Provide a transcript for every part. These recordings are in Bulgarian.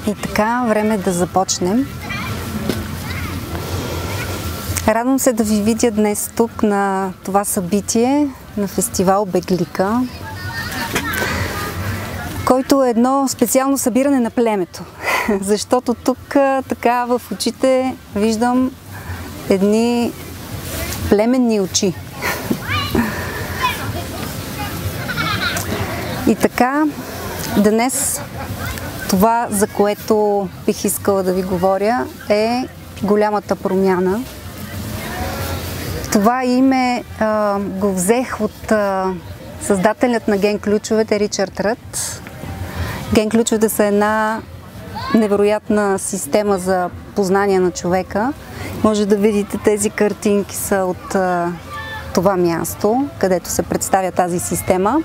И така, време е да започнем. Радвам се да ви видя днес тук на това събитие, на фестивал Беглика, който е едно специално събиране на племето. Защото тук така в очите виждам едни племенни очи. И така, днес това, за което бих искала да ви говоря, е голямата промяна. Това име го взех от създателят на ген-ключовете Ричард Рът. Ген-ключовете са една невероятна система за познание на човека. Може да видите, тези картинки са от това място, където се представя тази система.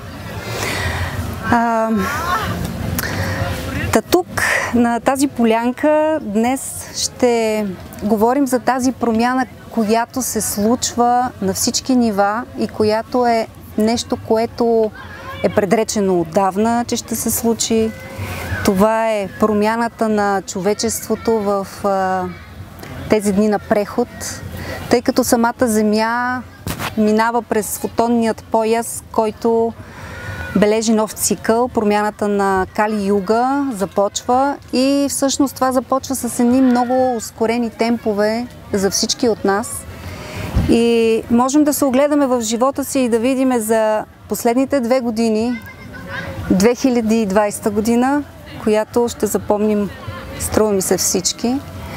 Тук, на тази полянка, днес ще говорим за тази промяна, която се случва на всички нива и която е нещо, което е предречено отдавна, че ще се случи. Това е промяната на човечеството в тези дни на преход, тъй като самата Земя минава през фотонният пояс, който бележи нов цикъл. Промяната на Кали-юга започва и всъщност това започва с едни много ускорени темпове за всички от нас. И можем да се огледаме в живота си и да видим за последните 2 години, 2020 година, която ще запомним, струва ми се, всички.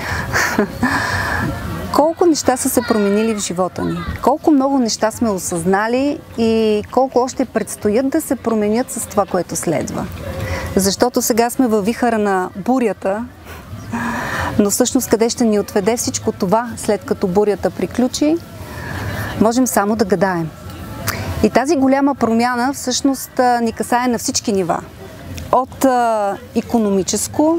Колко неща са се променили в живота ни, колко много неща сме осъзнали и колко още предстоят да се променят с това, което следва. Защото сега сме във вихъра на бурята, но всъщност къде ще ни отведе всичко това, след като бурята приключи, можем само да гадаем. И тази голяма промяна всъщност ни касае на всички нива. От икономическо,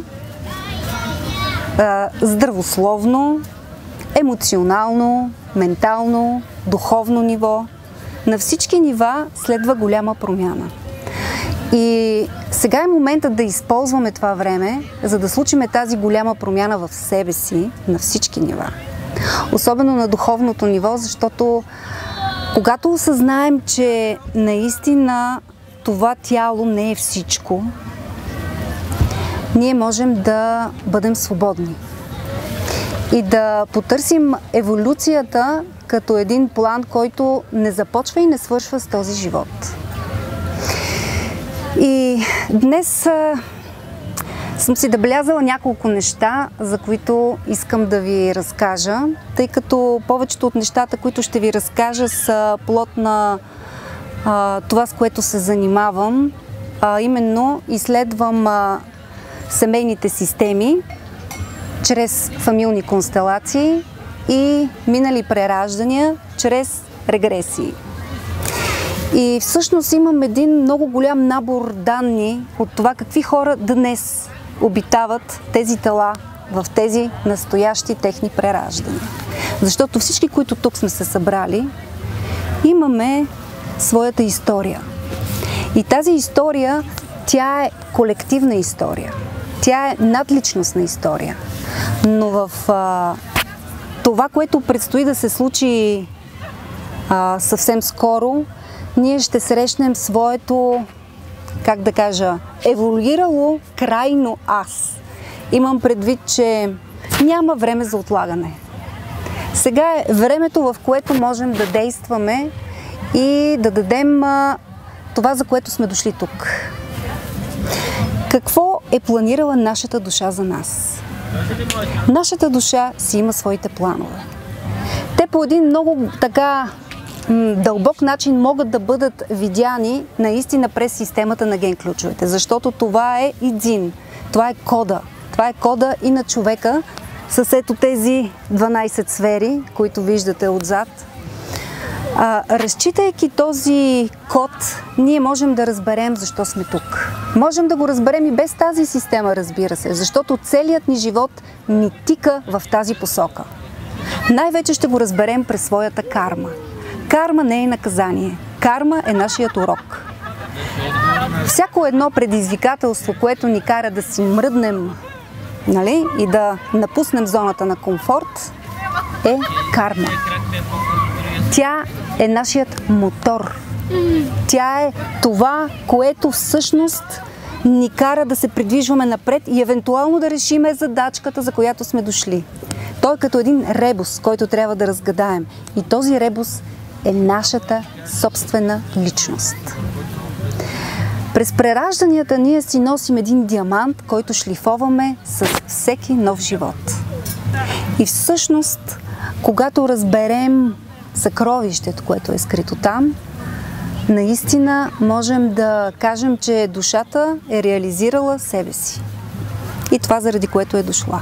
здравословно, емоционално, ментално, духовно ниво. На всички нива следва голяма промяна. И сега е моментът да използваме това време, за да случиме тази голяма промяна в себе си на всички нива. Особено на духовното ниво, защото когато осъзнаем, че наистина това тяло не е всичко, ние можем да бъдем свободни и да потърсим еволюцията като един план, който не започва и не свършва с този живот. И днес съм си набелязала няколко неща, за които искам да ви разкажа, тъй като повечето от нещата, които ще ви разкажа, са плод на това, с което се занимавам, именно изследвам семейните системи чрез фамилни констелации и минали прераждания чрез регресии. И всъщност имам един много голям набор данни от това какви хора днес обитават тези тела в тези настоящи техни прераждания. Защото всички, които тук сме се събрали, имаме своята история. И тази история, тя е колективна история. Тя е надличностна история. Но в това, което предстои да се случи съвсем скоро, ние ще срещнем своето, как да кажа, еволюирало крайно аз. Имам предвид, че няма време за отлагане. Сега е времето, в което можем да действаме и да дадем това, за което сме дошли тук. Какво е планирала нашата душа за нас? Нашата душа си има своите планове. Те по един много така дълбок начин могат да бъдат видяни наистина през системата на ген-ключовете, защото това е идзин, това е кода. Това е кода и на човека с ето тези 12 сфери, които виждате отзад. Разчитайки този код, ние можем да разберем защо сме тук. Можем да го разберем и без тази система, разбира се, защото целият ни живот ни тика в тази посока. Най-вече ще го разберем през своята карма. Карма не е наказание. Карма е нашият урок. Всяко едно предизвикателство, което ни кара да си мръднем нали, и да напуснем зоната на комфорт, е карма. Тя е нашият мотор. Тя е това, което всъщност ни кара да се придвижваме напред и евентуално да решиме задачката, за която сме дошли. Той е като един ребус, който трябва да разгадаем. И този ребус е нашата собствена личност. През преражданията ние си носим един диамант, който шлифоваме с всеки нов живот. И всъщност, когато разберем съкровището, което е скрито там, наистина можем да кажем, че душата е реализирала себе си. И това заради което е дошла.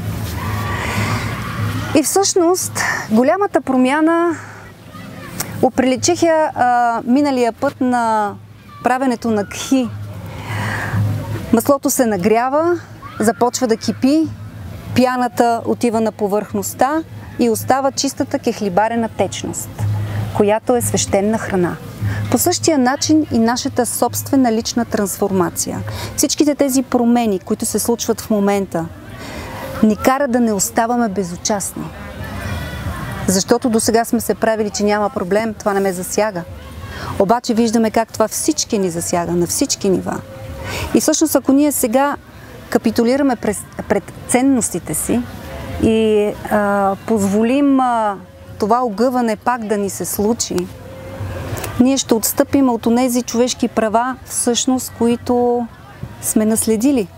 И всъщност, голямата промяна оприличих я миналия път на правенето на кхи. Маслото се нагрява, започва да кипи, пяната отива на повърхността и остава чистата кехлибарена течност, която е свещена храна. По същия начин и нашата собствена лична трансформация. Всичките тези промени, които се случват в момента, ни кара да не оставаме безучастни. Защото до сега сме се правили, че няма проблем, това не ме засяга. Обаче виждаме как това всички ни засяга, на всички нива. И всъщност, ако ние сега капитулираме пред ценностите си и позволим това огъване пак да ни се случи, ние ще отстъпим от онези човешки права, всъщност, които сме наследили.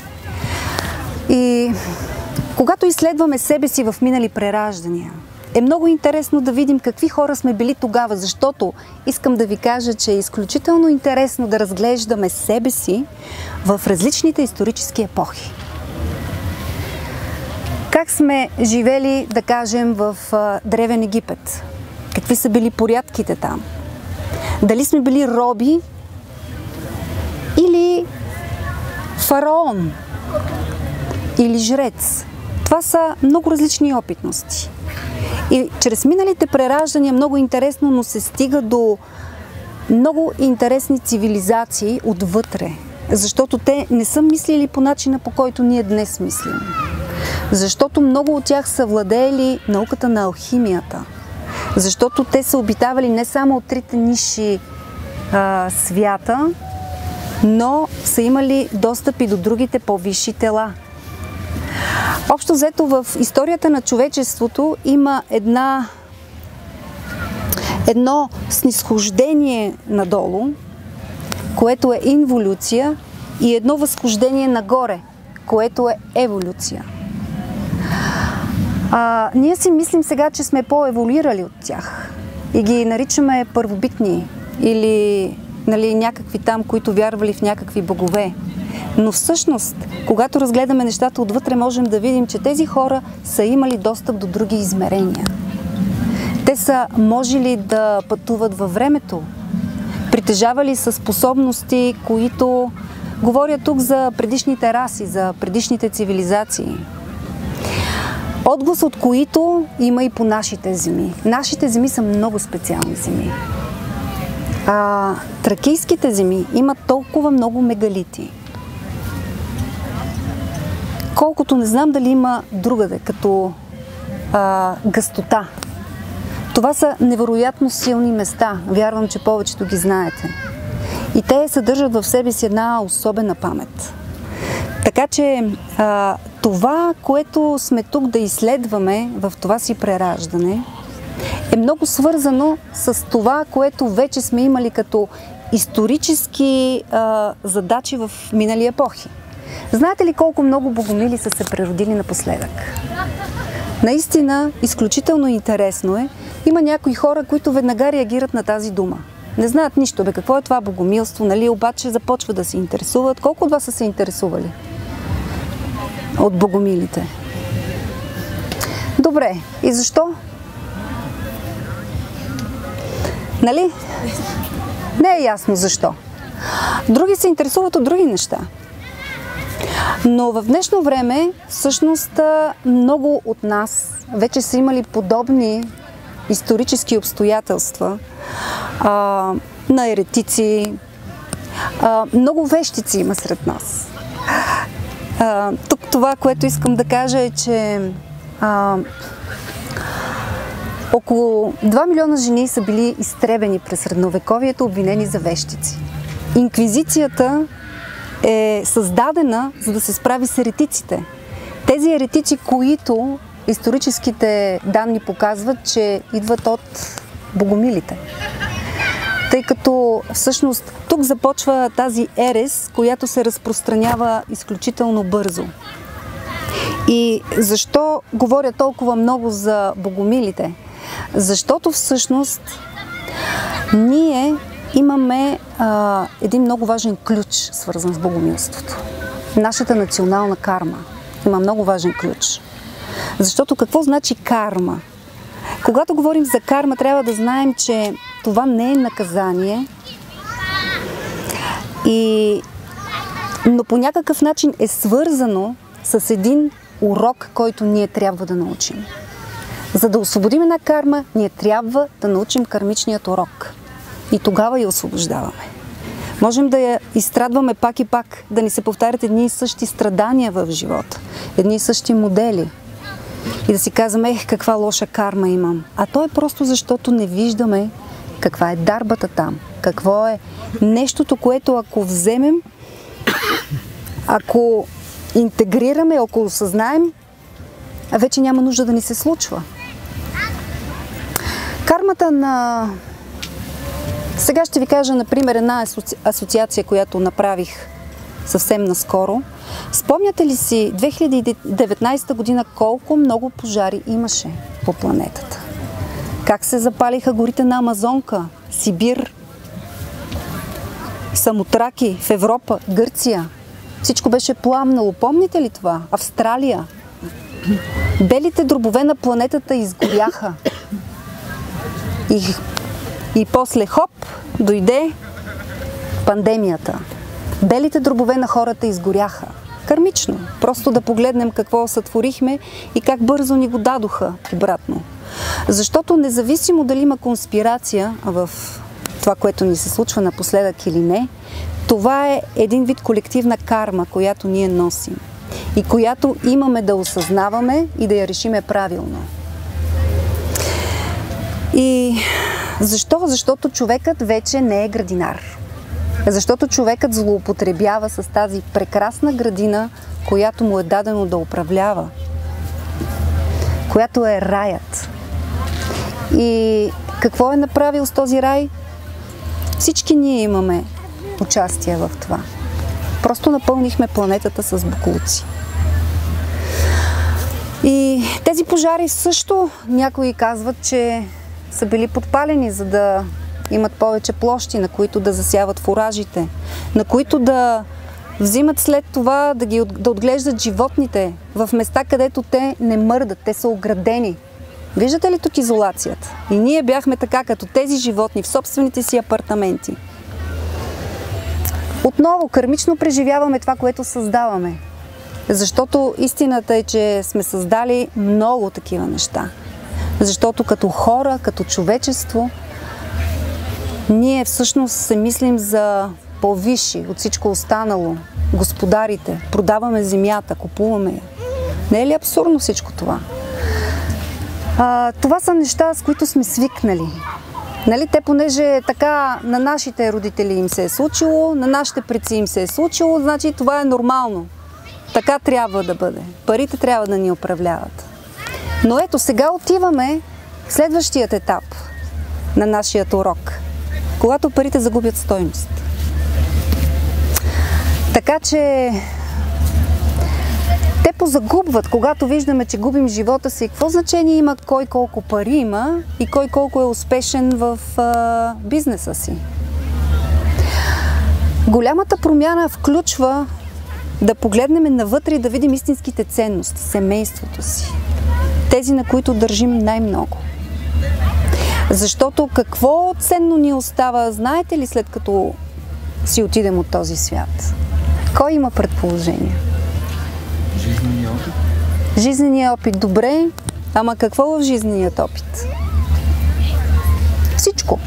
И когато изследваме себе си в минали прераждания, е много интересно да видим какви хора сме били тогава, защото искам да ви кажа, че е изключително интересно да разглеждаме себе си в различните исторически епохи. Как сме живели, да кажем, в Древен Египет? Какви са били порядките там? Дали сме били роби или фараон или жрец? Това са много различни опитности. И чрез миналите прераждания много интересно, но се стига до много интересни цивилизации отвътре. Защото те не са мислили по начина, по който ние днес мислим. Защото много от тях са владеели науката на алхимията. Защото те са обитавали не само от трите нисши свята, но са имали достъп и до другите по-висши тела. Общо взето в историята на човечеството има едно снизхождение надолу, което е инволюция, и едно възхождение нагоре, което е еволюция. Ние си мислим сега, че сме по-еволюирали от тях и ги наричаме първобитни или някакви там, които вярвали в някакви богове. Но всъщност, когато разгледаме нещата отвътре, можем да видим, че тези хора са имали достъп до други измерения. Те са можели да пътуват във времето, притежавали са способности, които говорят тук за предишните раси, за предишните цивилизации. Отглас от които има и по нашите земи. Нашите земи са много специални земи. Тракийските земи имат толкова много мегалити, колкото не знам дали има другаде, като гъстота. Това са невероятно силни места. Вярвам, че повечето ги знаете. И те съдържат в себе си една особена памет. Така че това, което сме тук да изследваме в това си прераждане, е много свързано с това, което вече сме имали като исторически задачи в минали епохи. Знаете ли колко много богомили са се преродили напоследък? Наистина, изключително интересно е. Има някои хора, които веднага реагират на тази дума. Не знаят нищо, какво е това богомилство, обаче започват да се интересуват. Колко от вас са се интересували от богомилите? Добре, и защо? Нали? Не е ясно защо. Други се интересуват от други неща. Но в днешно време, всъщност, много от нас вече са имали подобни исторически обстоятелства на еретици. Много вещици има сред нас. Тук това, което искам да кажа е, че около 2 милиона жени са били изтребени през средновековието, обвинени за вещици. Инквизицията е създадена, за да се справи с еретиците. Тези еретици, които историческите данни показват, че идват от богомилите. Тъй като всъщност тук започва тази ерес, която се разпространява изключително бързо. И защо говоря толкова много за богомилите? Защото всъщност ние имаме един много важен ключ, свързан с богомилството. Нашата национална карма има много важен ключ. Защото какво значи карма? Когато говорим за карма, трябва да знаем, че това не е наказание, но по някакъв начин е свързано с един урок, който ние трябва да научим. За да освободим една карма, ние трябва да научим кармичният урок. И тогава я освобождаваме. Можем да я изстрадваме пак и пак, да ни се повтарят едни и същи страдания в живота, едни и същи модели. И да си казваме, каква лоша карма имам. А то е просто защото не виждаме каква е дарбата там, какво е нещото, което ако вземем, ако интегрираме, ако осъзнаем, вече няма нужда да ни се случва. Кармата на... Сега ще ви кажа, например, една асоциация, която направих съвсем наскоро. Спомняте ли си 2019 година колко много пожари имаше по планетата? Как се запалиха горите на Амазонка, Сибир, Самотраки, в Европа, Гърция? Всичко беше пламнало. Помните ли това? Австралия. Белите дробове на планетата изгоряха. И после хоп, дойде пандемията. Белите дробове на хората изгоряха. Кармично. Просто да погледнем какво сътворихме и как бързо ни го дадоха обратно. Защото независимо дали има конспирация в това, което ни се случва напоследък или не, това е един вид колективна карма, която ние носим и която имаме да осъзнаваме и да я решиме правилно. И защо? Защото човекът вече не е градинар. Защото човекът злоупотребява с тази прекрасна градина, която му е дадено да управлява, която е раят. И какво е направил с този рай? Всички ние имаме участие в това. Просто напълнихме планетата с боклуци. И тези пожари също някои казват, че са били подпалени, за да имат повече площи, на които да засяват фуражите, на които да взимат след това да отглеждат животните в места, където те не мърдат, те са оградени. Виждате ли тук изолацията? И ние бяхме така, като тези животни в собствените си апартаменти. Отново, кармично преживяваме това, което създаваме. Защото истината е, че сме създали много такива неща. Защото като хора, като човечество, ние всъщност се мислим за по-висши от всичко останало. Господарите, продаваме земята, купуваме я. Не е ли абсурдно всичко това? Това са неща, с които сме свикнали. Нали, те, понеже така на нашите родители им се е случило, на нашите предци им се е случило, значи това е нормално. Така трябва да бъде. Парите трябва да ни управляват. Но ето, сега отиваме в следващият етап на нашия урок, когато парите загубят стойност. Така че те позагубват, когато виждаме, че губим живота си. Какво значение има кой колко пари има и кой колко е успешен в бизнеса си? Голямата промяна включва да погледнем навътре и да видим истинските ценности, семейството си. Тези, на които държим най-много. Защото какво ценно ни остава, знаете ли, след като си отидем от този свят? Кой има предположение? Жизненият опит. Жизненият опит, добре. Ама какво в жизненият опит? Всичко.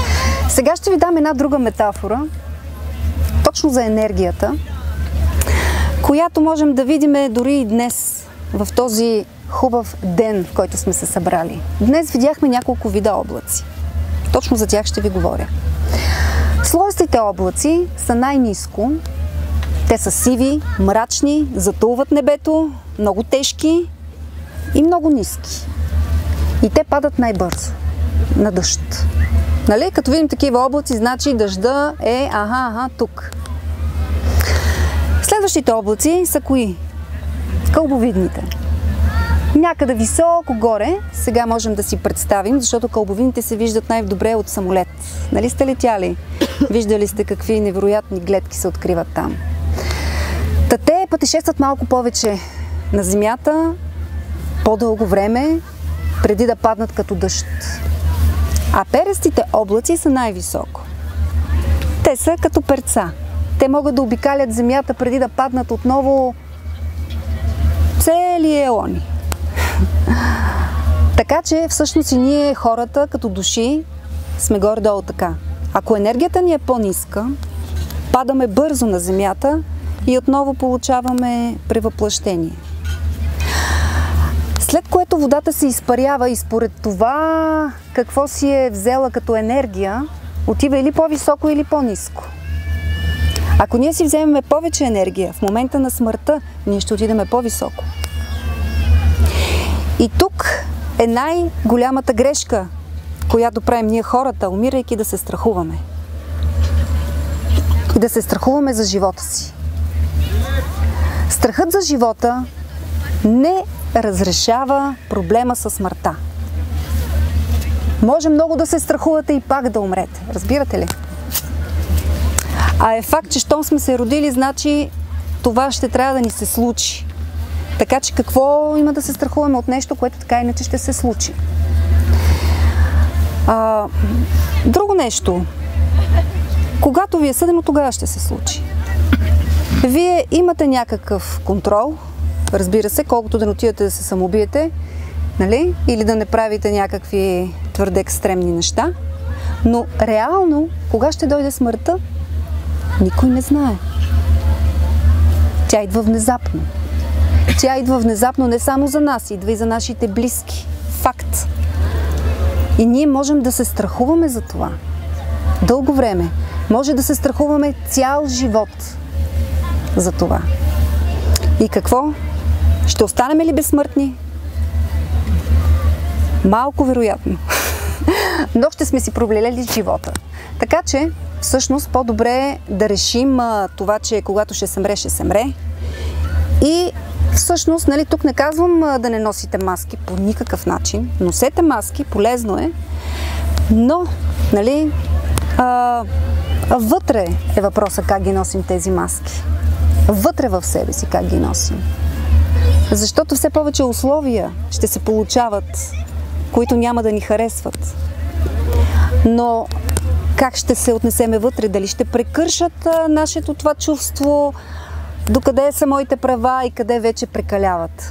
Сега ще ви дам една друга метафора, точно за енергията. която можем да видим дори и днес, в този хубав ден, в който сме се събрали. Днес видяхме няколко вида облаци. Точно за тях ще ви говоря. Слоистите облаци са най-ниско. Те са сиви, мрачни, затулват небето, много тежки и много ниски. И те падат най-бързо на дъжд. Нали? Като видим такива облаци, значи дъжда е тук. Следващите облаци са кои? Кълбовидните. Някъде високо горе, сега можем да си представим, защото кълбовидните се виждат най-добре от самолет. Нали сте летяли? Виждали сте какви невероятни гледки се откриват там. Та те пътешестват малко повече на Земята, по-дълго време, преди да паднат като дъжд. А перестите облаци са най-високо. Те са като перца. Те могат да обикалят Земята преди да паднат отново цели еони. Така че всъщност и ние хората като души сме горе-долу така. Ако енергията ни е по-ниска, падаме бързо на Земята и отново получаваме превъплъщение. След което водата се изпарява и според това какво си е взела като енергия, отива или по-високо, или по-ниско. Ако ние си вземем повече енергия в момента на смъртта, ние ще отидем по-високо. И тук е най-голямата грешка, която правим ние хората, умирайки, да се страхуваме. И да се страхуваме за живота си. Страхът за живота не разрешава проблема със смъртта. Може много да се страхувате и пак да умрете. Разбирате ли? А е факт, че щом сме се родили, значи това ще трябва да ни се случи. Така че какво има да се страхуваме от нещо, което така иначе ще се случи? Друго нещо. Когато ви е съдено, тогава ще се случи. Вие имате някакъв контрол, разбира се, колкото да не отидете да се самоубиете, нали? Или да не правите някакви твърде екстремни неща. Но реално, кога ще дойде смъртта, никой не знае. Тя идва внезапно. Тя идва внезапно не само за нас, идва и за нашите близки. Факт. И ние можем да се страхуваме за това. Дълго време. Може да се страхуваме цял живот за това. И какво? Ще останем ли безсмъртни? Малко вероятно. Но ще сме си проблелели живота. Така че, всъщност, по-добре е да решим това, че когато ще се мре, ще се мре. И всъщност, нали, тук не казвам да не носите маски по никакъв начин. Носете маски, полезно е. Но, нали, вътре е въпроса как ги носим тези маски. Вътре в себе си как ги носим. Защото все повече условия ще се получават, които няма да ни харесват. Но как ще се отнесеме вътре? Дали ще прекършат нашето това чувство, докъде са моите права и къде вече прекаляват?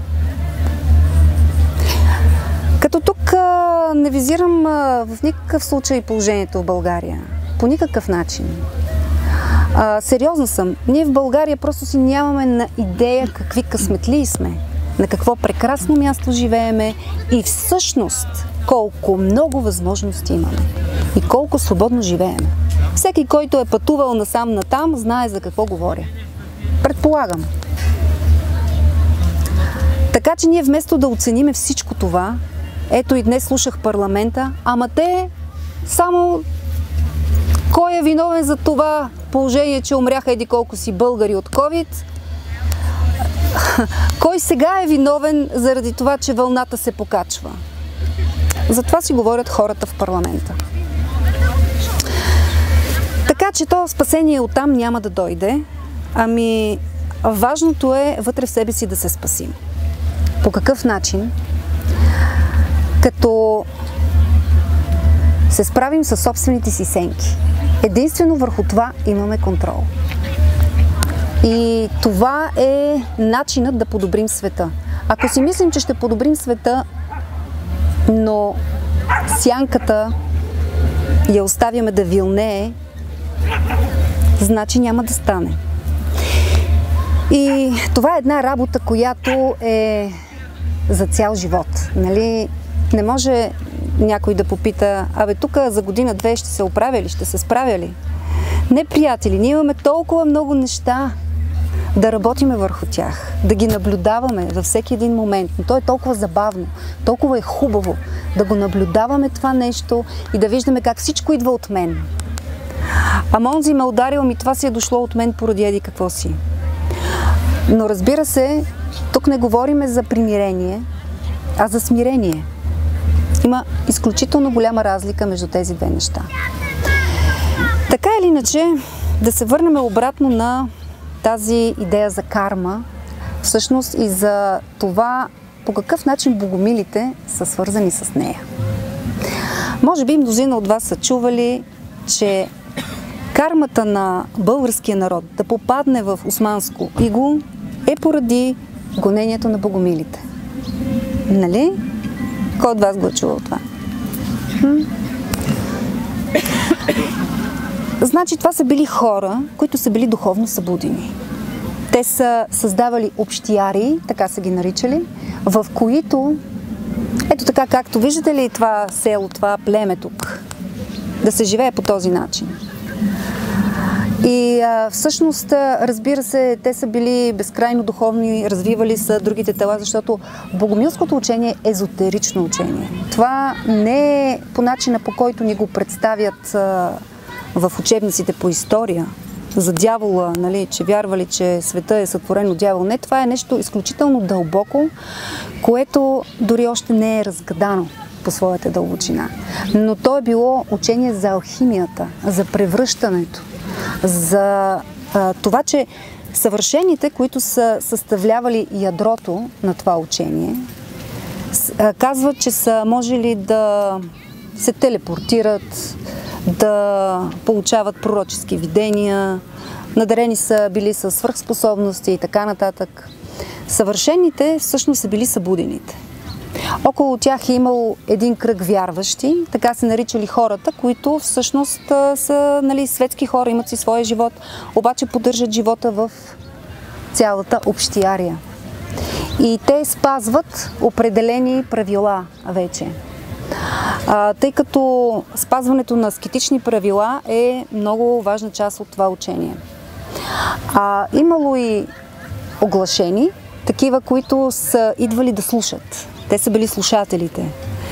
Като тук не визирам в никакъв случай положението в България. По никакъв начин. Сериозна съм. Ние в България просто си нямаме на идея какви късметли сме, на какво прекрасно място живееме и всъщност колко много възможности имаме и колко свободно живееме. Всеки, който е пътувал насам-натам, знае за какво говоря. Предполагам. Така че ние вместо да оцениме всичко това, ето и днес слушах парламента, ама те само кой е виновен за това положение, че умряха еди колко си българи от COVID? Кой сега е виновен заради това, че вълната се покачва? За това си говорят хората в парламента. Така че то спасение оттам няма да дойде, ами важното е вътре в себе си да се спасим. По какъв начин? Като се справим със собствените си сенки. Единствено върху това имаме контрол. И това е начинът да подобрим света. Ако си мислим, че ще подобрим света, но сянката я оставяме да вилнее, значи няма да стане. И това е една работа, която е за цял живот. Нали? Не може някой да попита, абе тук за година-две ще се оправя ли, ще се справя ли? Не, приятели, ние имаме толкова много неща да работиме върху тях, да ги наблюдаваме във всеки един момент. Но то е толкова забавно, толкова е хубаво да го наблюдаваме това нещо и да виждаме как всичко идва от мен. А Монзи ме ударил, ми това си е дошло от мен поради еди какво си. Но разбира се, тук не говориме за примирение, а за смирение. Има изключително голяма разлика между тези две неща. Така или иначе, да се върнем обратно на тази идея за карма, всъщност и за това по какъв начин богомилите са свързани с нея. Може би мнозина от вас са чували, че кармата на българския народ да попадне в османско иго е поради гонението на богомилите. Нали? Кой от вас го е чувал това? Значи това са били хора, които са били духовно събудени. Те са създавали общияри, така са ги наричали, в които, ето така както виждате ли това село, това племе тук, да се живее по този начин. И всъщност, разбира се, те са били безкрайно духовни, развивали са другите тела, защото богомилското учение е езотерично учение. Това не е по начина, по който ни го представят в учебниците по история за дявола, нали, че вярвали, че света е сътворен от дявол. Не, това е нещо изключително дълбоко, което дори още не е разгадано по своята дълбочина. Но то е било учение за алхимията, за превръщането, за това, че съвършените, които са съставлявали ядрото на това учение, казват, че са можели да се телепортират, да получават пророчески видения, надарени са били със свръхспособности и така нататък. Съвършените всъщност са били събудените. Около тях е имало един кръг вярващи, така се наричали хората, които всъщност са, нали, светски хора, имат си своя живот, обаче поддържат живота в цялата общиария. И те спазват определени правила вече. Тъй като спазването на аскетични правила е много важна част от това учение. Имало и оглашени, такива, които са идвали да слушат. Те са били слушателите.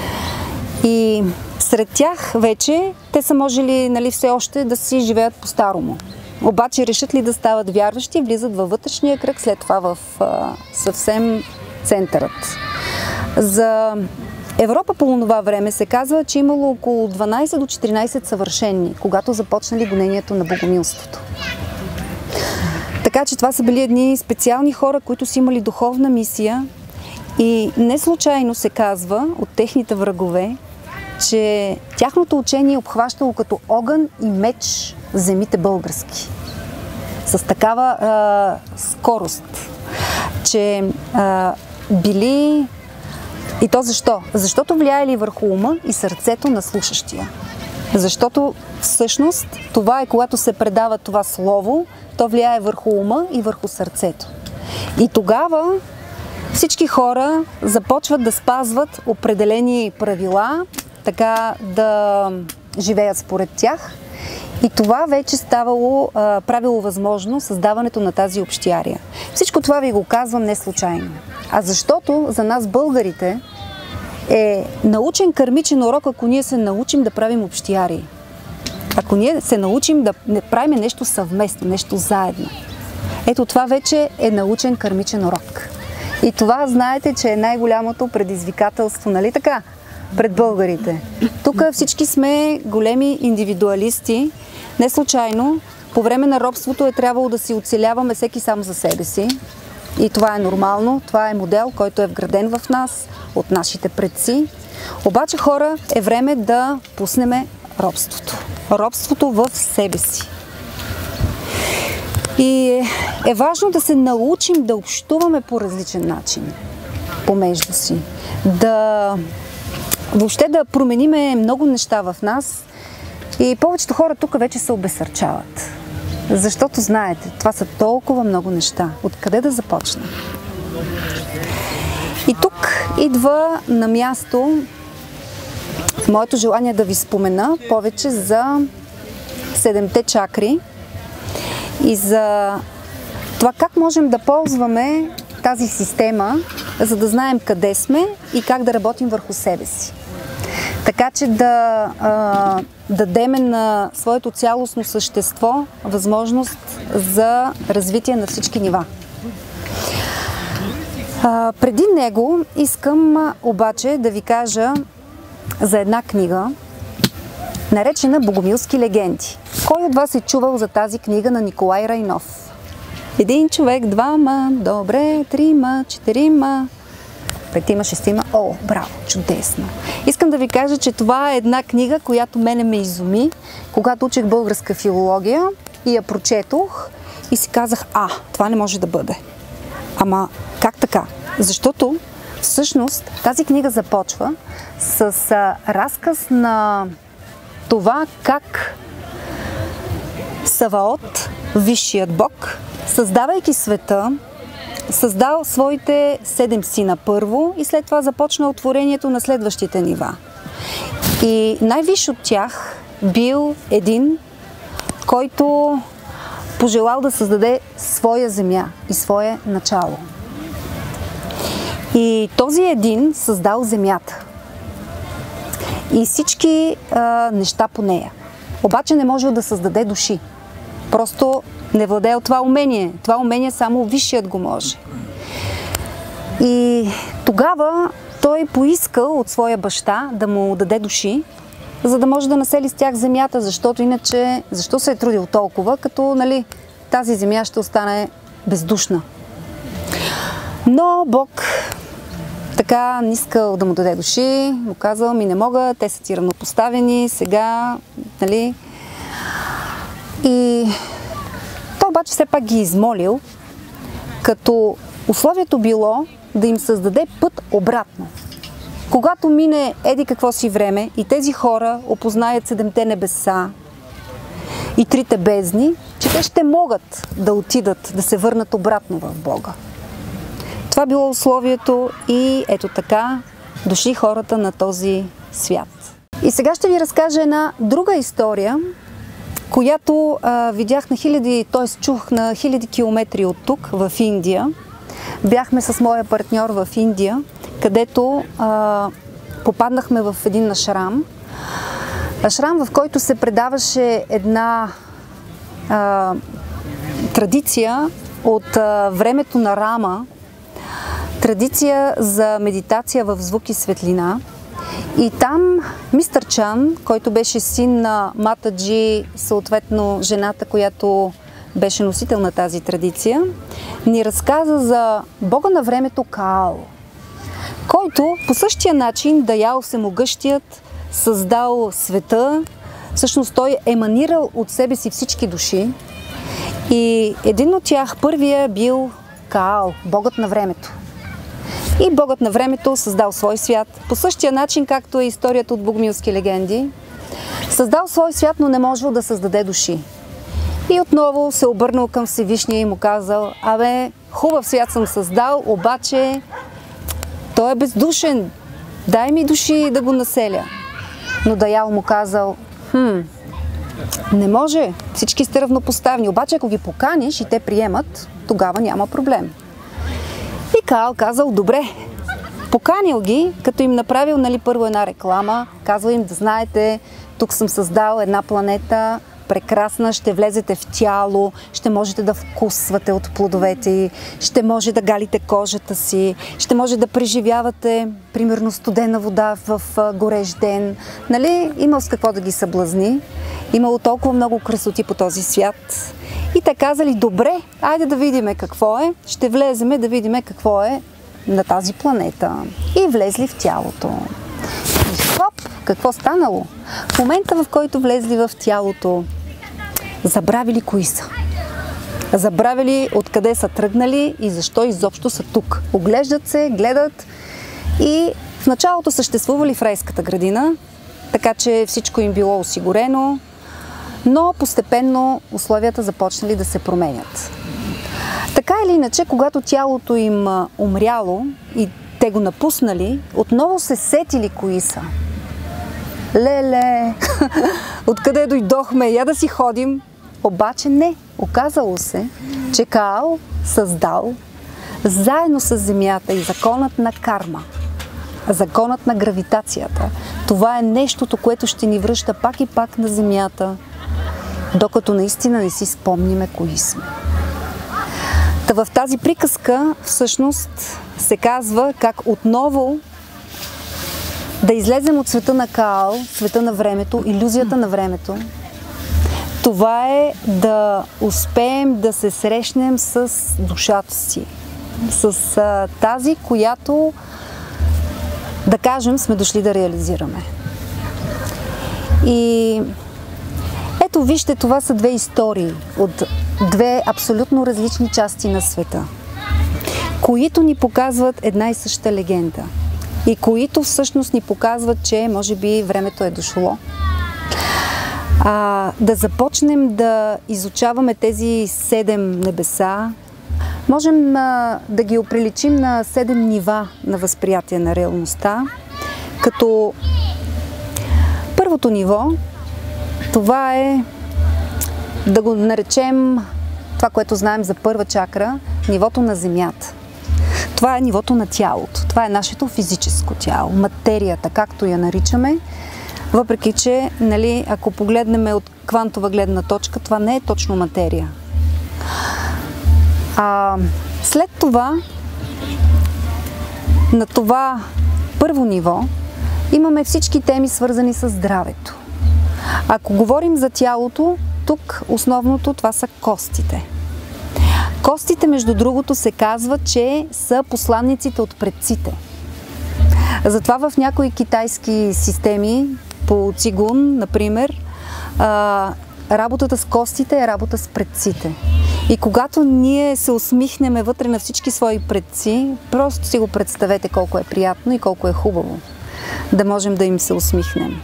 И сред тях вече те са можели, нали, все още да си живеят по-старому. Обаче решат ли да стават вярващи, влизат във вътрешния кръг, след това в съвсем центърът. За Европа по това време се казва, че имало около 12 до 14 съвършени, когато започнали гонението на богомилството. Така че това са били едни специални хора, които си имали духовна мисия и не случайно се казва от техните врагове, че тяхното учение е обхващало като огън и меч земите български. С такава скорост, че били... И то защо? Защото влияели върху ума и сърцето на слушащия. Защото всъщност това е, когато се предава това слово, то влияе върху ума и върху сърцето. И тогава всички хора започват да спазват определени правила, така да живеят според тях. И това вече ставало, правило възможно създаването на тази общиария. Всичко това ви го казвам не случайно. А защото за нас българите е научен кармичен урок, ако ние се научим да правим общиарии. Ако ние се научим да не правим нещо съвместно, нещо заедно. Ето това вече е научен кармичен урок. И това знаете, че е най-голямото предизвикателство, нали така, пред българите. Тук всички сме големи индивидуалисти. Не случайно, по време на робството е трябвало да си оцеляваме всеки сам за себе си. И това е нормално, това е модел, който е вграден в нас, от нашите предци. Обаче, хора, е време да пуснеме робството. Робството в себе си. И е важно да се научим да общуваме по различен начин помежду си. Въобще да промениме много неща в нас. И повечето хора тук вече се обесърчават. Защото знаете, това са толкова много неща. Откъде да започна? И тук идва на място моето желание да ви спомена повече за 7-те чакри и за това как можем да ползваме тази система, за да знаем къде сме и как да работим върху себе си. Така че да дадеме на своето цялостно същество възможност за развитие на всички нива. Преди него искам обаче да ви кажа за една книга, наречена Богомилски легенди. Кой от вас е чувал за тази книга на Николай Райнов? Един човек, двама, добре, трима, четирима, петима, шестима. О, браво, чудесно! Искам да ви кажа, че това е една книга, която мене ме изуми, когато учих българска филология и я прочетох и си казах, това не може да бъде. Ама как така? Защото всъщност тази книга започва с разказ на това как Саваот, висшият бог, създавайки света, създал своите 7 сина първо и след това започна творението на следващите нива. И най-висш от тях бил един, който пожелал да създаде своя земя и свое начало. И този един създал земята и всички неща по нея. Обаче не можел да създаде души. Просто не владеел това умение. Това умение само висшият го може. И тогава той поискал от своя баща да му даде души, за да може да насели с тях земята, защото иначе, защо се е трудил толкова, като тази земя ще остане бездушна. Но Бог така не искал да му даде души, му казал, не мога, те са ти равнопоставени, сега, И той обаче все пак ги измолил, като условието било да им създаде път обратно. Когато мине еди какво си време и тези хора опознаят 7-те небеса и 3-те бездни, че те ще могат да отидат, да се върнат обратно в Бога. Това било условието и ето така дошли хората на този свят. И сега ще ви разкажа една друга история, която видях на хиляди, т.е. чух на хиляди километри от тук, в Индия. Бяхме с моя партньор в Индия, където попаднахме в един ашрам. Ашрам, в който се предаваше една традиция от времето на Рама, традиция за медитация в звук и светлина. И там мистър Чан, който беше син на Матаджи, съответно жената, която беше носител на тази традиция, ни разказа за Бога на времето Каал, който по същия начин Даял Всемогъщият създал света. Всъщност той еманирал от себе си всички души и един от тях, първия, бил Каал, Богът на времето. И Богът на времето създал свой свят. По същия начин, както е историята от Богомилски легенди, създал свой свят, но не можел да създаде души. И отново се обърнал към Всевишния и му казал, хубав свят съм създал, обаче той е бездушен, дай ми души да го населя. Но Даял му казал, не може, всички сте равнопоставени, обаче ако ги поканиш и те приемат, тогава няма проблем. И Каал казал, добре, поканил ги, като им направил първо една реклама, казал им да знаете, тук съм създал една планета, прекрасна, ще влезете в тяло, ще можете да вкусвате от плодовете й, ще може да галите кожата си, ще може да преживявате, примерно, студена вода в горещ ден. Имал с какво да ги съблазни, имало толкова много красоти по този свят. И те казали, добре, айде да видиме какво е, ще влеземе да видиме какво е на тази планета. И влезли в тялото. И хоп, какво станало? В момента, в който влезли в тялото, забравили кои са. Забравили откъде са тръгнали и защо изобщо са тук. Оглеждат се, гледат и в началото съществували в райската градина, така че всичко им било осигурено. но постепенно условията започнали да се променят. Така или иначе, когато тялото им умряло и те го напуснали, отново се сетили кои са. Леле, откъде дойдохме, я да си ходим. Обаче не, оказало се, че Каал създал заедно с Земята и законът на карма, законът на гравитацията. Това е нещото, което ще ни връща пак и пак на Земята, докато наистина не си спомниме кои сме. Та в тази приказка всъщност се казва как отново да излезем от света на Каал, света на времето, илюзията на времето. Това е да успеем да се срещнем с душата си, с тази, която, да кажем, сме дошли да реализираме. И ето вижте, това са две истории от две абсолютно различни части на света, които ни показват една и съща легенда и които всъщност ни показват, че може би времето е дошло. Да започнем да изучаваме тези 7 небеса. Можем да ги оприличим на 7 нива на възприятие на реалността, като първото ниво, това е да го наречем това, което знаем за първа чакра, нивото на Земята. Това е нивото на тялото. Това е нашето физическо тяло, материята, както я наричаме. Въпреки че, нали, ако погледнем от квантова гледна точка, това не е точно материя. След това, на това първо ниво, имаме всички теми, свързани с здравето. Ако говорим за тялото, тук основното това са костите. Костите, между другото, се казва, че са посланниците от предците. Затова в някои китайски системи, по цигун, например, работата с костите е работа с предците. И когато ние се усмихнеме вътре на всички свои предци, просто си го представете колко е приятно и колко е хубаво да можем да им се усмихнем.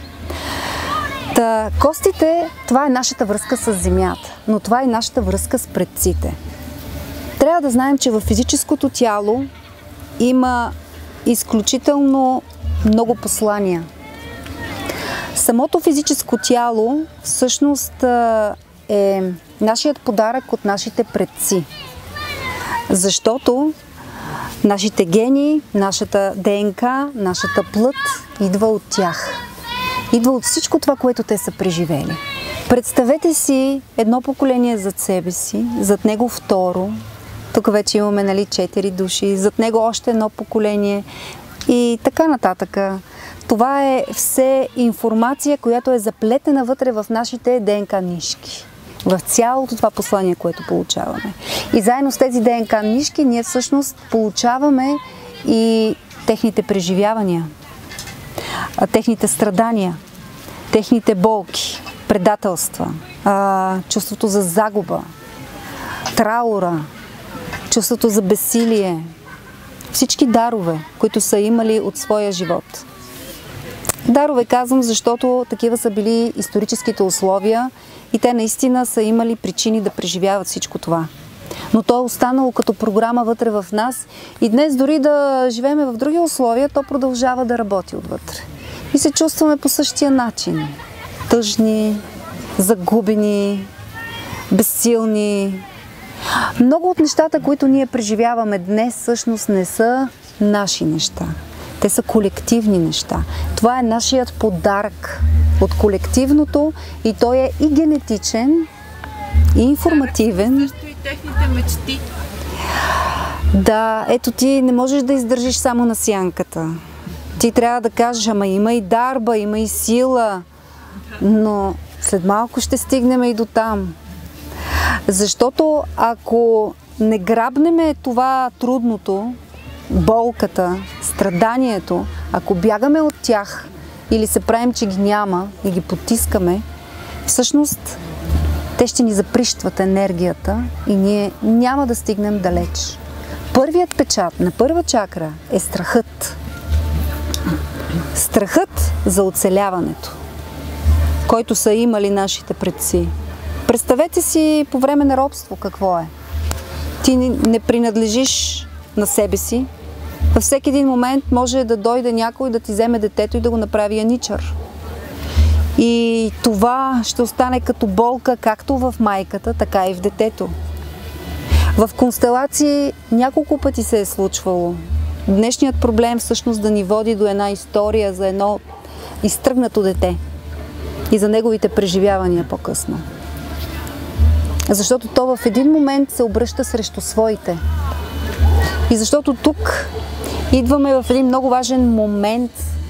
Костите, това е нашата връзка с Земята, но това е нашата връзка с предците. Трябва да знаем, че в физическото тяло има изключително много послания. Самото физическо тяло всъщност е нашият подарък от нашите предци. Защото нашите гени, нашата ДНК, нашата плът идва от тях. Идва от всичко това, което те са преживели. Представете си едно поколение зад себе си, зад него второ. Тук вече имаме, нали, 4 души, зад него още едно поколение и така нататък. Това е все информация, която е заплетена вътре в нашите ДНК нишки. В цялото това послание, което получаваме. И заедно с тези ДНК нишки ние всъщност получаваме и техните преживявания, техните страдания, техните болки, предателства, чувството за загуба, траура, чувството за безсилие, всички дарове, които са имали от своя живот. Дарове казвам, защото такива са били историческите условия и те наистина са имали причини да преживяват всичко това. Но то е останало като програма вътре в нас и днес дори да живеем в други условия, то продължава да работи отвътре. И се чувстваме по същия начин. Тъжни, загубени, безсилни. Много от нещата, които ние преживяваме днес, всъщност не са наши неща. Те са колективни неща. Това е нашият подарък от колективното и той е и генетичен, и информативен. Също и техните мечти. Да, ето ти не можеш да издържиш само на сянката. Ти трябва да кажеш, ама има и дарба, има и сила, но след малко ще стигнем и до там. Защото ако не грабнеме това трудното, болката, страданието, ако бягаме от тях или се правим, че ги няма и ги потискаме, всъщност те ще ни заприщват енергията и ние няма да стигнем далеч. Първият печат на първа чакра е страхът. Страхът за оцеляването. който са имали нашите предци. Представете си по време на робство какво е. Ти не принадлежиш на себе си. Във всеки един момент може да дойде някой да ти вземе детето и да го направи яничар. И това ще остане като болка както в майката, така и в детето. В констелации няколко пъти се е случвало. Днешният проблем всъщност да ни води до една история за едно изтръгнато дете и за неговите преживявания по-късно. Защото то в един момент се обръща срещу своите. И защото тук идваме в един много важен момент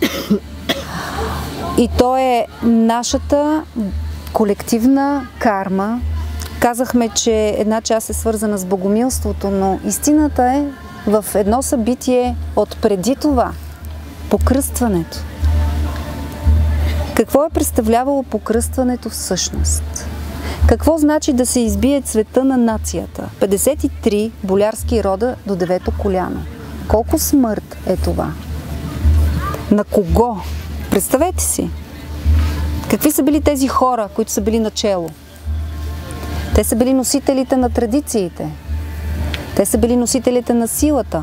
и то е нашата колективна карма. Казахме, че една част е свързана с богомилството, но истината е в едно събитие от преди това – покръстването. Какво е представлявало покръстването всъщност? Какво значи да се избие цвета на нацията? 53 болярски рода до 9-то коляно. Колко смърт е това? На кого? Представете си. Какви са били тези хора, които са били начело? Те са били носителите на традициите. Те са били носителите на силата.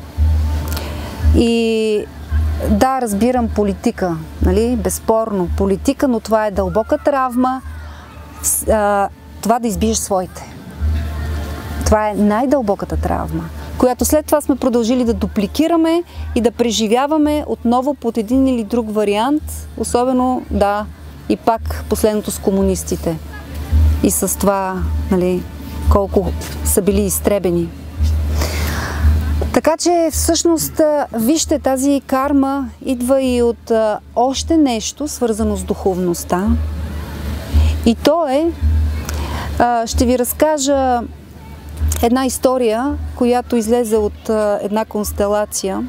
И да, разбирам политика, нали? Безспорно политика, но това е дълбока травма, това да избиеш своите. Това е най-дълбоката травма, която след това сме продължили да дупликираме и да преживяваме отново под един или друг вариант, особено, да, и пак последното с комунистите. И с това, нали, колко са били изтребени. Така че всъщност, вижте, тази карма идва и от още нещо, свързано с духовността. И то е, ще ви разкажа една история, която излезе от една констелация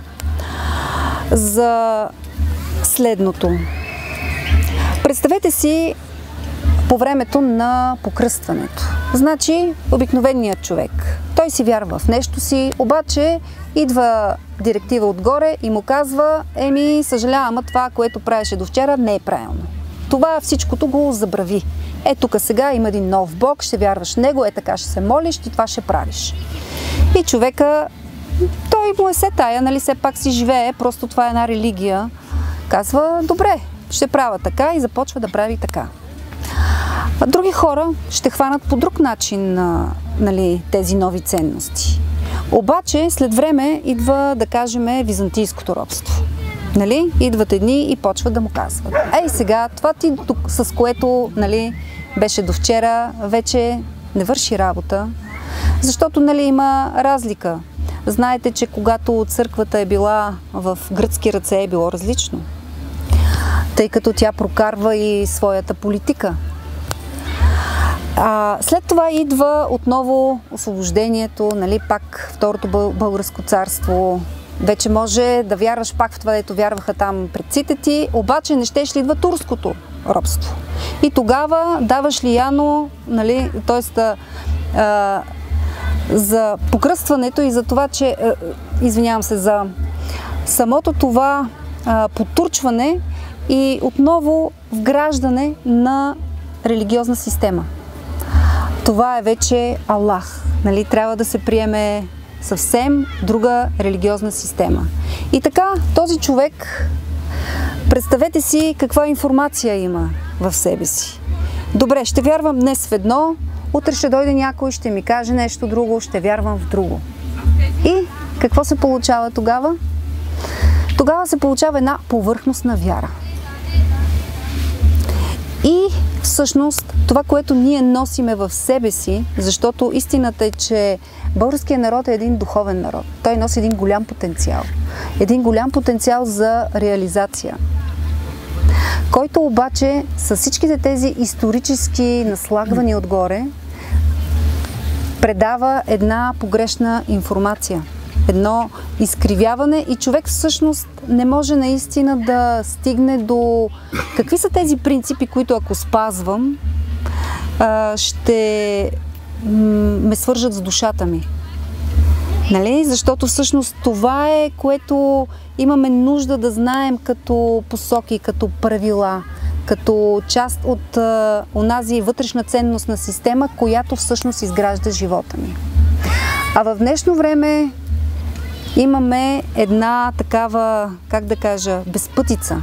за следното. Представете си по времето на покръстването. Значи, обикновеният човек. Той си вярва в нещо си, обаче идва директива отгоре и му казва: еми, съжалявам, това, което правеше до вчера, не е правилно. Това всичкото го забрави. Е, тук сега има един нов Бог, ще вярваш в него, е така ще се молиш, ти това ще правиш. И човека, той му е се тая, нали, все пак си живее, просто това е една религия. Казва: добре, ще правя така, и започва да прави така. А други хора ще хванат по друг начин нали, тези нови ценности. Обаче след време идва, да кажем, византийското робство. Нали? Идват едни и почват да му казват: ей, сега, това ти, с което, нали, беше до вчера, вече не върши работа. Защото, нали, има разлика. Знаете, че когато църквата е била в гръцки ръце, е било различно. Тъй като тя прокарва и своята политика. След това идва отново освобождението, нали, пак Второто българско царство. Вече може да вярваш пак в това, дето вярваха там предците ти, обаче не щеш ли идва турското робство. И тогава даваш ли яно, нали, т.е. за покръстването и за това, че, извинявам се, за самото това потурчване и отново вграждане на религиозна система. Това е вече Аллах. Нали? Трябва да се приеме съвсем друга религиозна система. И така, този човек, представете си каква информация има в себе си. Добре, ще вярвам днес в едно, утре ще дойде някой, ще ми каже нещо друго, ще вярвам в друго. И какво се получава тогава? Тогава се получава една повърхностна вяра. И всъщност това, което ние носиме в себе си, защото истината е, че българският народ е един духовен народ. Той носи един голям потенциал. Един голям потенциал за реализация, който обаче с всичките тези исторически наслагвания отгоре предава една погрешна информация, едно изкривяване и човек всъщност не може наистина да стигне до какви са тези принципи, които ако спазвам, ще ме свържат с душата ми. Нали? Защото всъщност това е, което имаме нужда да знаем като посоки, като правила, като част от онази вътрешна ценностна система, която всъщност изгражда живота ни. А в днешно време имаме една такава, как да кажа, безпътица.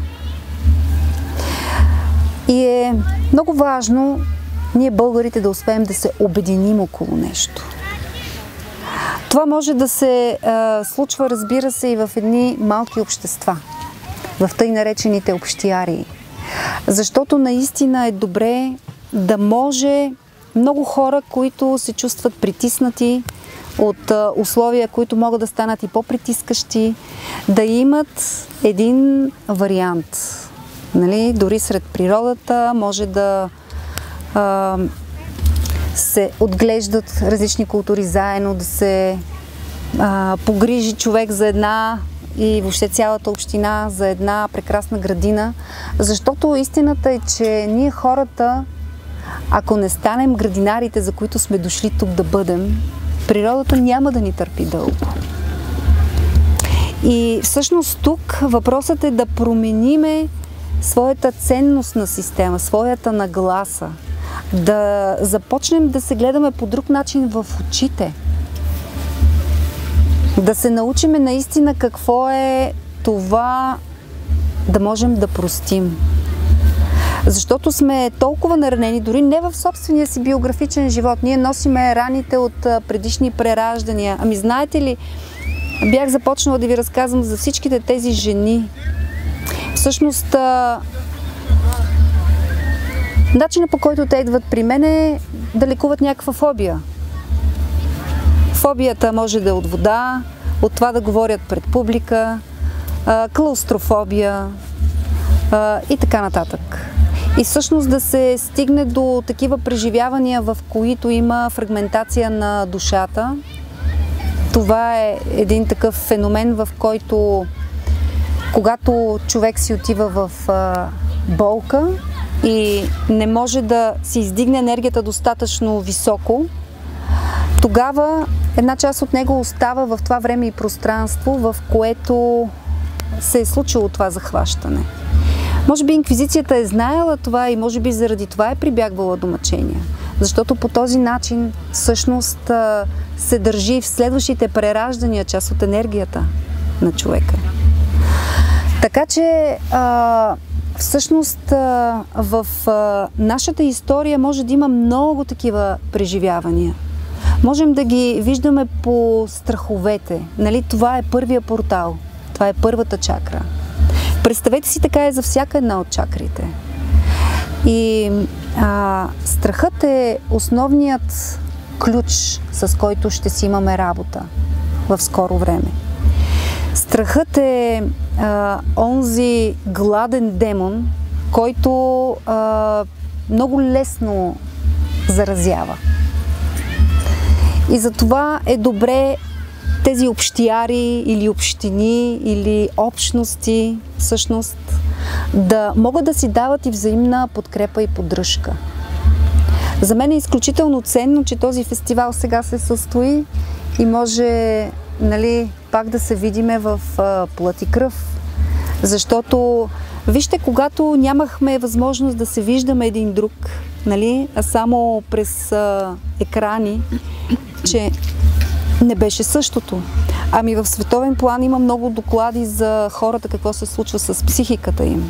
И е много важно ние, българите, да успеем да се обединим около нещо. Това може да се случва, разбира се, и в едни малки общества, в тъй наречените общиарии. Защото наистина е добре да може много хора, които се чувстват притиснати от условия, които могат да станат и по-притискащи, да имат един вариант. Нали? Дори сред природата може да се отглеждат различни култури заедно, да се погрижи човек за една и въобще цялата община за една прекрасна градина. Защото истината е, че ние хората, ако не станем градинарите, за които сме дошли тук да бъдем, природата няма да ни търпи дълго. И всъщност тук въпросът е да промениме своята ценностна система, своята нагласа, да започнем да се гледаме по друг начин в очите, да се научиме наистина какво е това да можем да простим. Защото сме толкова наранени, дори не в собствения си биографичен живот. Ние носиме раните от предишни прераждания. Ами знаете ли, бях започнала да ви разказвам за всичките тези жени. Всъщност, начинът, по който те идват при мен, е да лекуват някаква фобия. Фобията може да е от вода, от това да говорят пред публика, клаустрофобия и така нататък. И всъщност да се стигне до такива преживявания, в които има фрагментация на душата. Това е един такъв феномен, в който когато човек си отива в болка и не може да си издигне енергията достатъчно високо, тогава една част от него остава в това време и пространство, в което се е случило това захващане. Може би инквизицията е знаела това и може би заради това е прибягвала до мъчения. Защото по този начин всъщност се държи в следващите прераждания част от енергията на човека. Така че всъщност в нашата история може да има много такива преживявания. Можем да ги виждаме по страховете. Нали? Това е първия портал. Това е първата чакра. Представете си, така е за всяка една от чакрите. И страхът е основният ключ, с който ще си имаме работа в скоро време. Страхът е онзи гладен демон, който много лесно заразява. И затова е добре тези общиари или общини или общности всъщност да могат да си дават и взаимна подкрепа и поддръжка. За мен е изключително ценно, че този фестивал сега се състои и може, нали, пак да се видиме в плът и кръв. Защото, вижте, когато нямахме възможност да се виждаме един друг, нали, а само през екрани, че не беше същото. Ами в световен план има много доклади за хората, какво се случва с психиката им.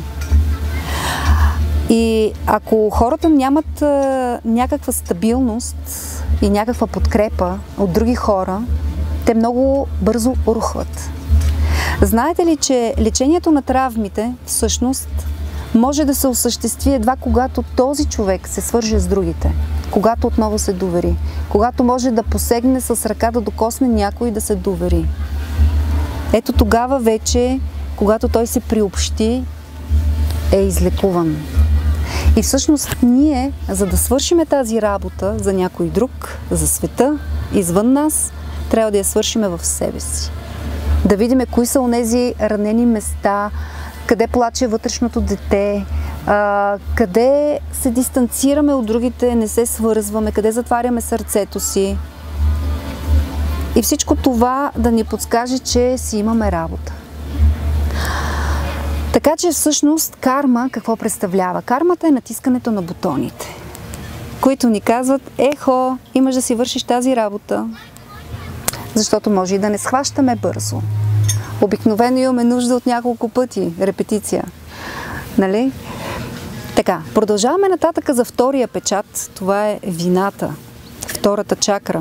И ако хората нямат някаква стабилност и някаква подкрепа от други хора, те много бързо рухват. Знаете ли, че лечението на травмите всъщност може да се осъществи едва когато този човек се свърже с другите, когато отново се довери, когато може да посегне с ръка да докосне някой и да се довери. Ето тогава вече, когато той се приобщи, е излекуван. И всъщност ние, за да свършиме тази работа за някой друг, за света, извън нас, трябва да я свършиме в себе си. Да видим кои са онези ранени места, къде плаче вътрешното дете, къде се дистанцираме от другите, не се свързваме, къде затваряме сърцето си. И всичко това да ни подскаже, че си имаме работа. Така че всъщност карма какво представлява? Кармата е натискането на бутоните, които ни казват: ехо, имаш да си вършиш тази работа, защото може и да не схващаме бързо. Обикновено имаме нужда от няколко пъти репетиция. Нали? Така, продължаваме нататък за втория печат. Това е вината, втората чакра.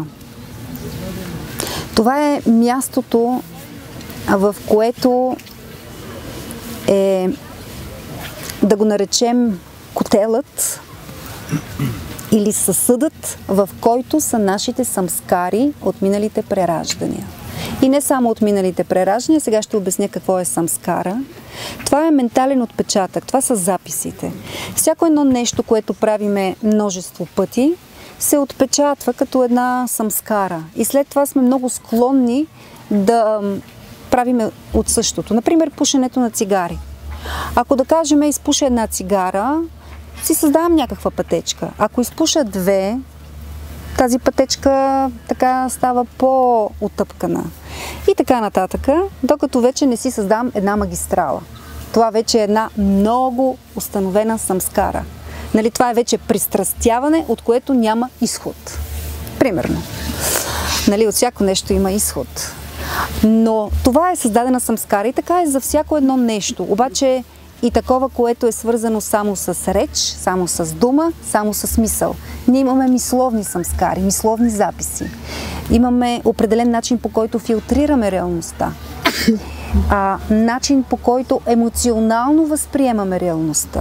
Това е мястото, в което е, да го наречем, котелът или съсъдът, в който са нашите самскари от миналите прераждания. И не само от миналите прераждания, сега ще обясня какво е самскара. Това е ментален отпечатък, това са записите. Всяко едно нещо, което правиме множество пъти, се отпечатва като една самскара. И след това сме много склонни да правиме от същото. Например, пушенето на цигари. Ако да кажем, изпуша една цигара, си създавам някаква пътечка. Ако изпуша две, тази пътечка така става по-отъпкана. И така нататък, докато вече не си създавам една магистрала. Това вече е една много установена самскара. Нали, това е вече пристрастяване, от което няма изход. Примерно. Нали, от всяко нещо има изход. Но това е създадена самскара и така е за всяко едно нещо. Обаче и такова, което е свързано само с реч, само с дума, само с мисъл. Ние имаме мисловни самскари, мисловни записи. Имаме определен начин, по който филтрираме реалността. Начин, по който емоционално възприемаме реалността.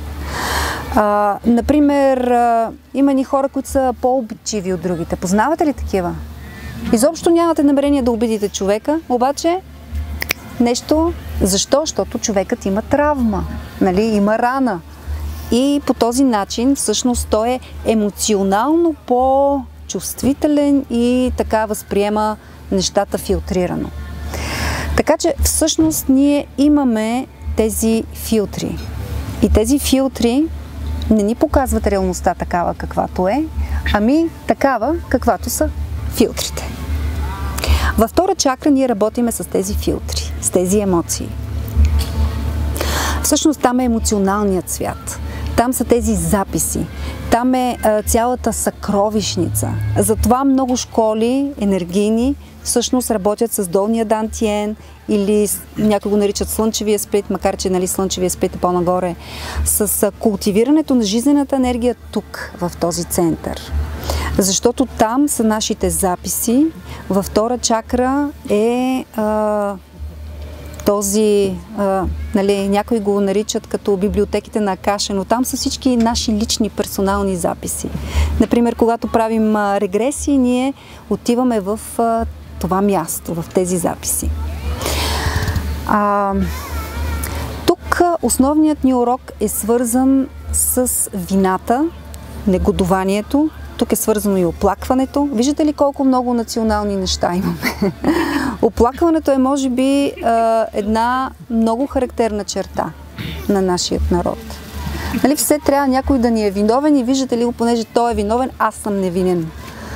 Например, има ни хора, които са по-обидчиви от другите. Познавате ли такива? Изобщо нямате намерение да обидите човека, обаче нещо. Защо? Защото човекът има травма, нали? Има рана. И по този начин всъщност той е емоционално по-чувствителен и така възприема нещата филтрирано. Така че всъщност ние имаме тези филтри. И тези филтри не ни показват реалността такава каквато е, ами такава каквато са филтрите. Във втора чакра ние работиме с тези филтри, с тези емоции. Всъщност там е емоционалният свят. Там са тези записи. Там е цялата съкровищница. Затова много школи енергийни всъщност работят с долния дантиен или някои го наричат слънчевия сплит, макар че нали, слънчевия сплит е по-нагоре, с култивирането на жизнената енергия тук, в този център. Защото там са нашите записи. Във втора чакра е нали, някои го наричат като библиотеките на Акаша, но там са всички наши лични персонални записи. Например, когато правим регресии, ние отиваме в това място, в тези записи. Тук основният ни урок е свързан с вината, негодованието. Тук е свързано и оплакването. Виждате ли колко много национални неща имаме? Оплакването е, може би, една много характерна черта на нашия народ. Нали, все трябва някой да ни е виновен и виждате ли го, понеже той е виновен, аз съм невинен.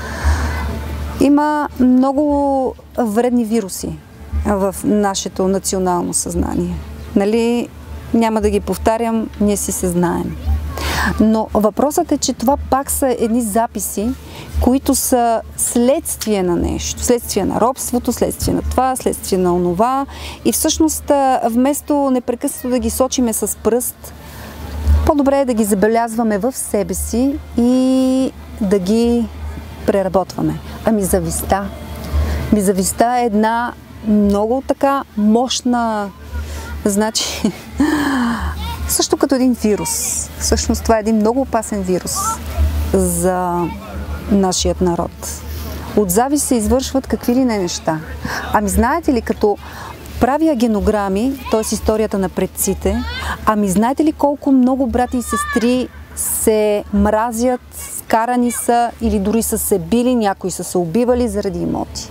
Има много вредни вируси в нашето национално съзнание. Нали, няма да ги повтарям, ние си се знаем. Но въпросът е, че това пак са едни записи, които са следствие на нещо. Следствие на робството, следствие на това, следствие на онова. И всъщност, вместо непрекъснато да ги сочиме с пръст, по-добре е да ги забелязваме в себе си и да ги преработваме. Завистта. Завистта е една много така мощна, значи, също като един вирус. Всъщност това е един много опасен вирус за нашият народ. От завист се извършват какви ли не неща. Знаете ли, като правя генограми, т.е. историята на предците, знаете ли колко много брати и сестри се мразят, скарани са или дори са се били, някои са се убивали заради имоти.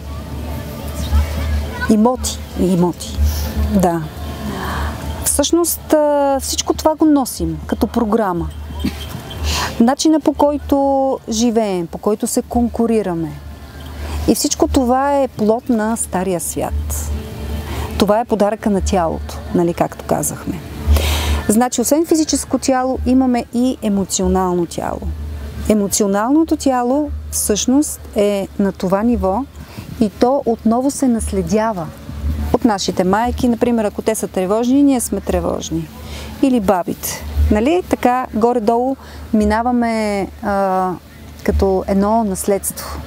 Имоти. Да. Всъщност всичко това го носим като програма. Начина, по който живеем, по който се конкурираме. И всичко това е плод на стария свят. Това е подаръка на тялото, нали, както казахме. Значи, освен физическо тяло, имаме и емоционално тяло. Емоционалното тяло всъщност е на това ниво и то отново се наследява от нашите майки. Например, ако те са тревожни, ние сме тревожни. Или бабите. Нали? Така, горе-долу минаваме като едно наследство.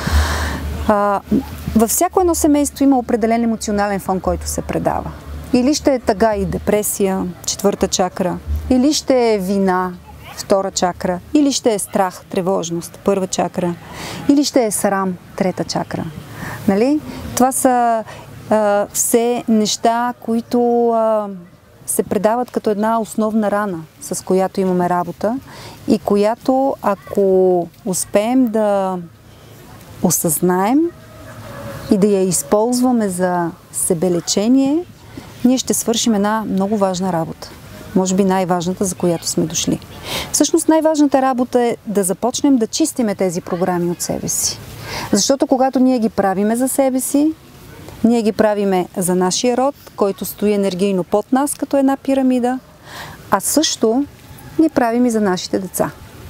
Във всяко едно семейство има определен емоционален фон, който се предава. Или ще е тъга и депресия, 4-та чакра, или ще е вина, 2-та чакра, или ще е страх, тревожност, 1-та чакра, или ще е срам, 3-та чакра. Нали? Това са все неща, които се предават като една основна рана, с която имаме работа и която, ако успеем да осъзнаем и да я използваме за себелечение, ние ще свършим една много важна работа. Може би най-важната, за която сме дошли. Всъщност най-важната работа е да започнем да чистиме тези програми от себе си. Защото когато ние ги правиме за себе си, ние ги правиме за нашия род, който стои енергийно под нас, като една пирамида, а също ги правим и за нашите деца.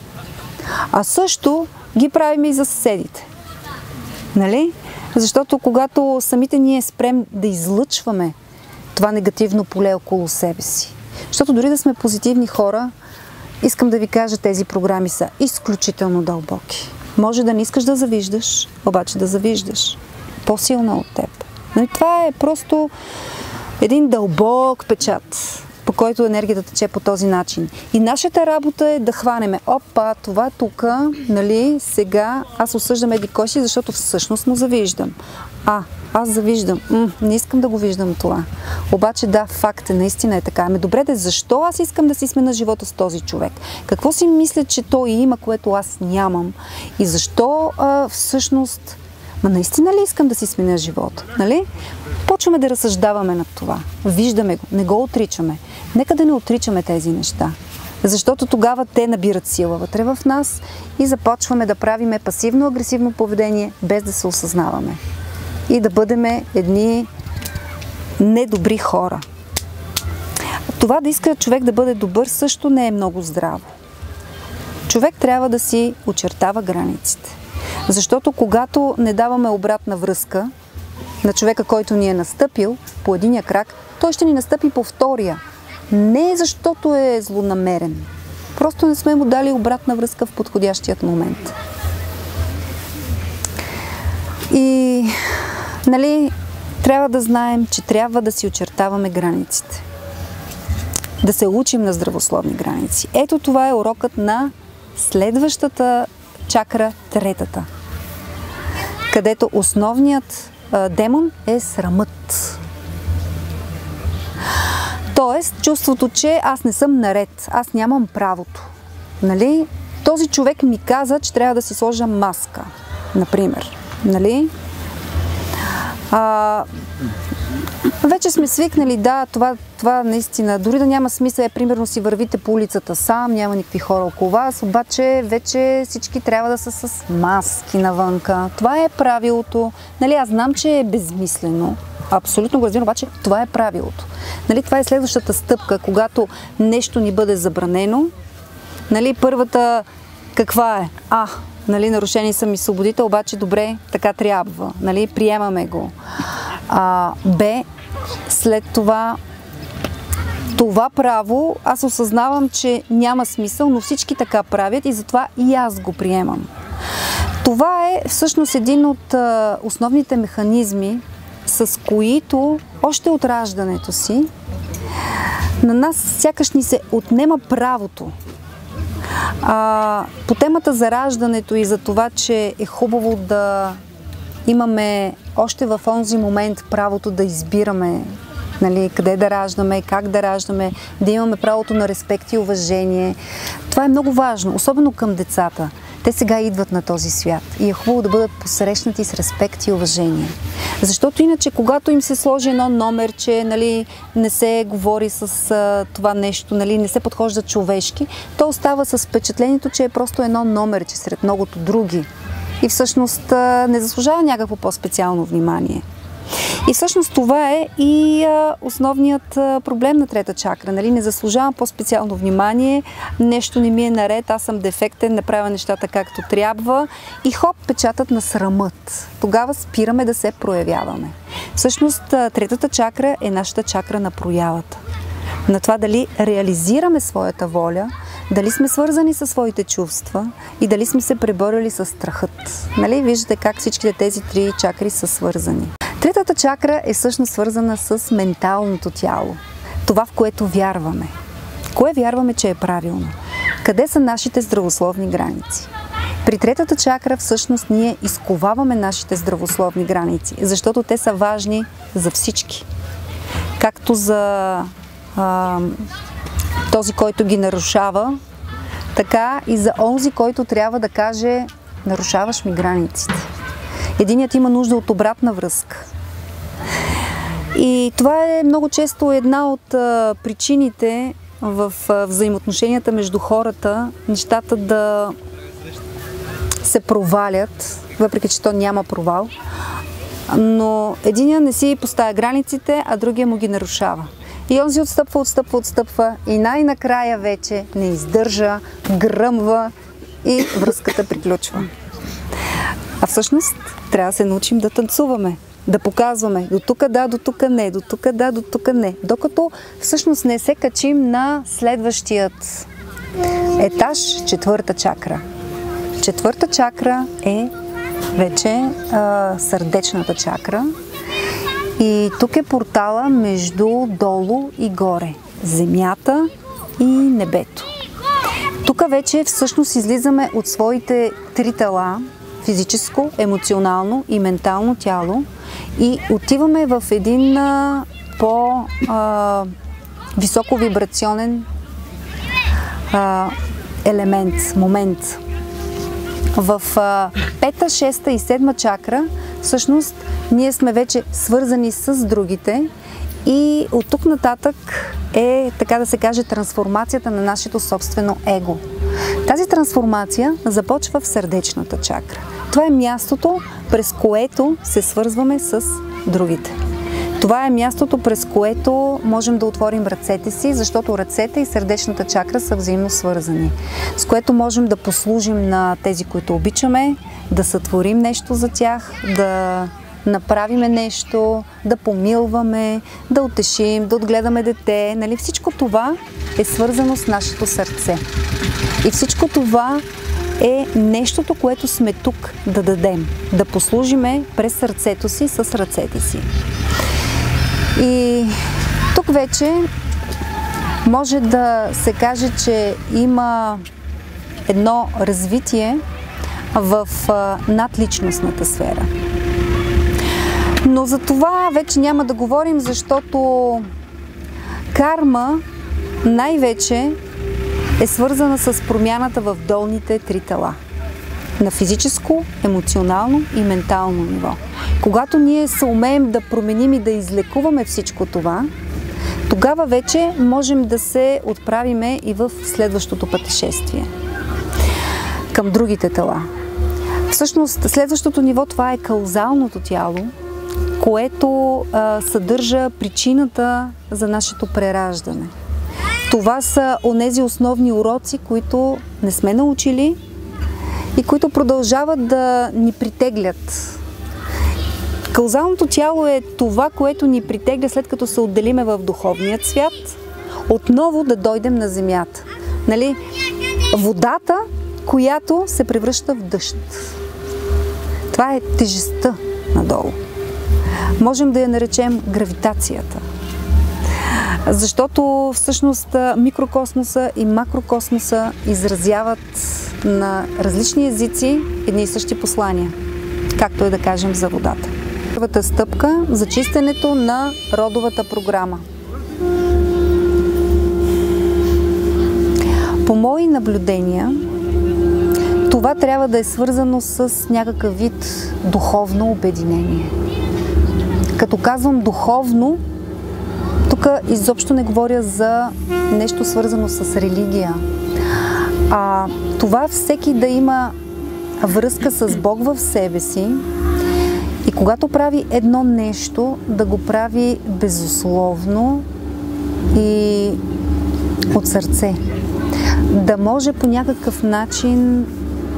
А също ги правим и за съседите. Нали? Защото когато самите ние спрем да излъчваме това негативно поле около себе си. Защото дори да сме позитивни хора, искам да ви кажа, тези програми са изключително дълбоки. Може да не искаш да завиждаш, обаче да завиждаш. По-силна от теб. Но това е просто един дълбок печат, по който енергията тече по този начин. И нашата работа е да хванеме. Опа, това тук, нали, сега аз осъждам еди кой си, защото всъщност му завиждам. Аз завиждам. Не искам да го виждам това. Обаче да, факт е, наистина е така. Ами добре, защо аз искам да си смена живота с този човек? Какво си мисля, че той има, което аз нямам? И защо всъщност... наистина ли искам да си сменя живота? Нали? Почваме да разсъждаваме над това. Виждаме го, не го отричаме. Нека да не отричаме тези неща. Защото тогава те набират сила вътре в нас и започваме да правиме пасивно-агресивно поведение, без да се осъзнаваме. И да бъдем едни недобри хора. Това да иска човек да бъде добър също не е много здраво. Човек трябва да си очертава границите. Защото когато не даваме обратна връзка на човека, който ни е настъпил по единия крак, той ще ни настъпи по втория. Не защото е злонамерен. Просто не сме му дали обратна връзка в подходящият момент. И, нали, трябва да знаем, че трябва да си очертаваме границите. Да се учим на здравословни граници. Ето това е урокът на следващата чакра, 3-та, където основният демон е срамът. Тоест, чувството, че аз не съм наред, аз нямам правото. Нали? Този човек ми каза, че трябва да си сложа маска, например. Нали? Вече сме свикнали, да, това наистина, дори да няма смисъл, примерно си вървите по улицата сам, няма никакви хора около вас, обаче вече всички трябва да са с маски навънка. Това е правилото. Нали, аз знам, че е безмислено. Абсолютно го разбирам, обаче това е правилото. Нали, това е следващата стъпка, когато нещо ни бъде забранено. Нали, първата каква е? Нали, нарушени са ми свободите, обаче добре, така трябва. Нали, приемаме го. Б, след това право, аз осъзнавам, че няма смисъл, но всички така правят и затова и аз го приемам. Това е всъщност един от основните механизми, с които още от раждането си на нас сякаш ни се отнема правото. По темата за раждането и за това, че е хубаво да имаме още в онзи момент правото да избираме, нали, къде да раждаме, как да раждаме, да имаме правото на респект и уважение. Това е много важно, особено към децата. Те сега идват на този свят и е хубаво да бъдат посрещнати с респект и уважение. Защото иначе, когато им се сложи едно номерче, нали, не се говори с това нещо, нали, не се подхожда човешки, то остава с впечатлението, че е просто едно номерче сред многото други. И всъщност не заслужава някакво по-специално внимание. И всъщност това е и основният проблем на трета чакра. Нали? Не заслужавам по-специално внимание, нещо не ми е наред, аз съм дефектен, не правя нещата както трябва и хоп, печатът на срамът. Тогава спираме да се проявяваме. Всъщност третата чакра е нашата чакра на проявата. На това дали реализираме своята воля, дали сме свързани със своите чувства и дали сме се преборили с страхът. Нали? Виждате как всичките тези три чакри са свързани. Третата чакра е всъщност свързана с менталното тяло. Това, в което вярваме. Кое вярваме, че е правилно? Къде са нашите здравословни граници? При третата чакра всъщност ние изковаваме нашите здравословни граници, защото те са важни за всички. Както за този, който ги нарушава, така и за онзи, който трябва да каже: нарушаваш ми границите. Единият има нужда от обратна връзка. И това е много често една от причините в взаимоотношенията между хората, нещата да се провалят, въпреки че то няма провал, но единият не си поставя границите, а другия му ги нарушава. И онзи отстъпва и най-накрая вече не издържа, гръмва и връзката приключва. А всъщност трябва да се научим да танцуваме, да показваме до тук да, до тук не, до тук да, до тук не. Докато всъщност не се качим на следващият етаж, четвърта чакра. Четвърта чакра е вече сърдечната чакра. И тук е портала между долу и горе, земята и небето. Тук вече всъщност излизаме от своите три тела, физическо, емоционално и ментално тяло и отиваме в един по-високо вибрационен елемент, момент. В пета, шеста и седма чакра всъщност ние сме вече свързани с другите и от тук нататък е, така да се каже, трансформацията на нашето собствено его. Тази трансформация започва в сърдечната чакра. Това е мястото, през което се свързваме с другите. Това е мястото, през което можем да отворим ръцете си, защото ръцете и сърдечната чакра са взаимно свързани. С което можем да послужим на тези, които обичаме, да сътворим нещо за тях, да направиме нещо, да помилваме, да утешим, да отгледаме дете. Нали? Всичко това е свързано с нашето сърце. И всичко това е нещото, което сме тук да дадем, да послужиме през сърцето си с ръцете си. И тук вече може да се каже, че има едно развитие в надличностната сфера. Но за това вече няма да говорим, защото карма най-вече е свързана с промяната в долните три тела. На физическо, емоционално и ментално ниво. Когато ние се умеем да променим и да излекуваме всичко това, тогава вече можем да се отправиме и в следващото пътешествие към другите тела. Всъщност, следващото ниво това е каузалното тяло, което съдържа причината за нашето прераждане. Това са онези основни уроци, които не сме научили и които продължават да ни притеглят. Каузалното тяло е това, което ни притегля след като се отделиме в духовният свят, отново да дойдем на земята. Нали? Водата, която се превръща в дъжд. Това е тежестта надолу. Можем да я наречем гравитацията. Защото всъщност микрокосмоса и макрокосмоса изразяват на различни езици едни и същи послания, както е да кажем за водата. Първата стъпка за чистенето на родовата програма. По мои наблюдения, това трябва да е свързано с някакъв вид духовно обединение. Като казвам духовно, тук изобщо не говоря за нещо свързано с религия. Това всеки да има връзка с Бог в себе си и когато прави едно нещо, да го прави безусловно и от сърце. Да може по някакъв начин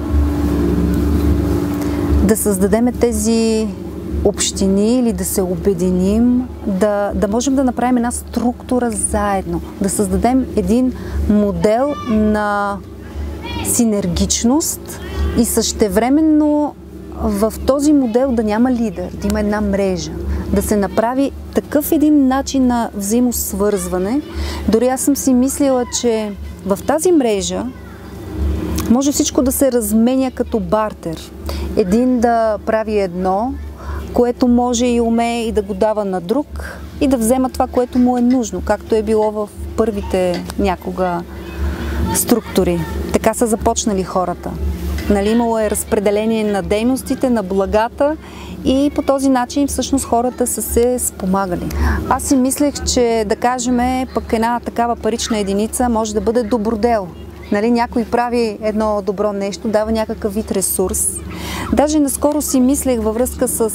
да създадем тези общини или да се обединим, да можем да направим една структура заедно, да създадем един модел на синергичност и същевременно в този модел да няма лидер, да има една мрежа, да се направи такъв един начин на взаимосвързване. Дори аз съм си мислила, че в тази мрежа може всичко да се разменя като бартер. Един да прави едно, което може и умее и да го дава на друг и да взема това, което му е нужно, както е било в първите някога структури. Така са започнали хората. Нали, имало е разпределение на дейностите, на благата и по този начин всъщност хората са се спомагали. Аз си мислех, че да кажем пък една такава парична единица може да бъде добродел. Нали, някой прави едно добро нещо, дава някакъв вид ресурс. Даже наскоро си мислех във връзка с...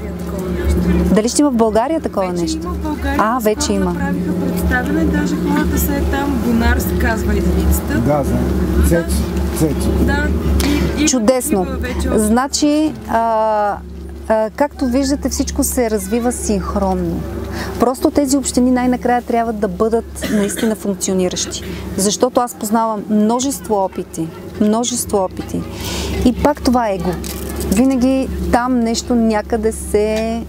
Дали ще има в България такова нещо? Вече има в България. Вече има. Направиха представяне, даже хората са там, Бонар се казва единицата. Да, знам. Цецо. Да. Чудесно. Значи, както виждате, всичко се развива синхронно. Просто тези общини най-накрая трябва да бъдат наистина функциониращи. Защото аз познавам множество опити. И пак това е его. Винаги там нещо някъде се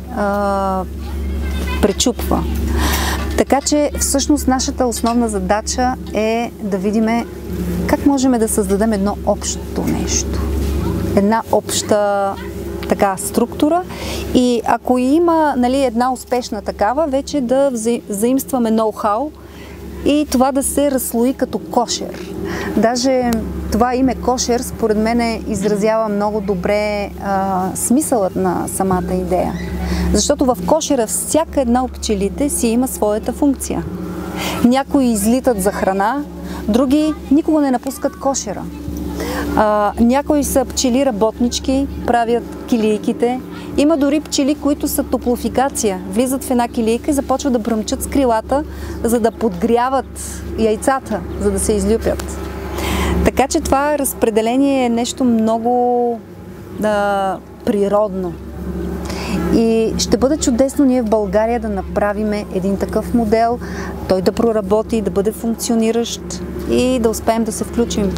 пречупва. Така че всъщност нашата основна задача е да видим как можем да създадем едно общо нещо. Една обща така структура и ако има, нали, една успешна такава, вече да заимстваме ноу-хау и това да се разслои като кошер. Даже това име кошер според мен изразява много добре смисълът на самата идея. Защото в кошера всяка една от пчелите си има своята функция. Някои излитат за храна, други никога не напускат кошера. Някои са пчели работнички, правят килийките. Има дори пчели, които са топлофикация. Влизат в една килийка и започват да бръмчат с крилата, за да подгряват яйцата, за да се излюпят. Така че това разпределение е нещо много природно. И ще бъде чудесно ние в България да направим един такъв модел, той да проработи, да бъде функциониращ и да успеем да се включим.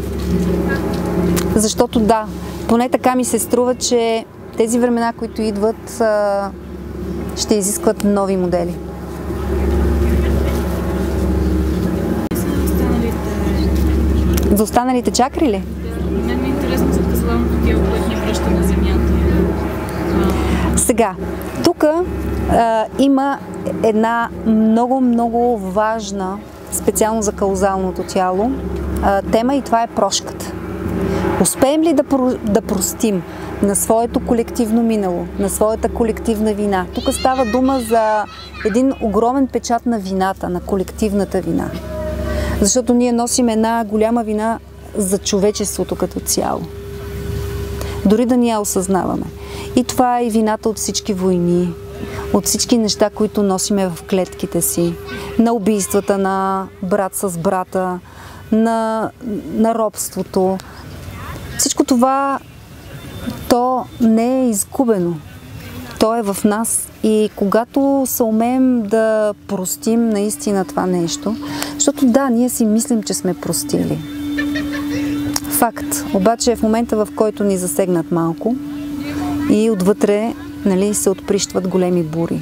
Защото да, поне така ми се струва, че тези времена, които идват, ще изискват нови модели. За останалите чакри ли? Мен ми е интересно за казалното тяло, което ни връща на земята. Сега, тук има една много важна, специално за каузалното тяло, тема и това е прошката. Успеем ли да простим на своето колективно минало, на своята колективна вина? Тук става дума за един огромен печат на вината, на колективната вина. Защото ние носим една голяма вина за човечеството като цяло. Дори да ни я осъзнаваме. И това е и вината от всички войни, от всички неща, които носиме в клетките си, на убийствата на брат с брата, на робството. Всичко това, то не е изгубено. То е в нас и когато се умеем да простим наистина това нещо, защото да, ние си мислим, че сме простили. Факт. Обаче в момента, в който ни засегнат малко и отвътре, нали, се отприщват големи бури.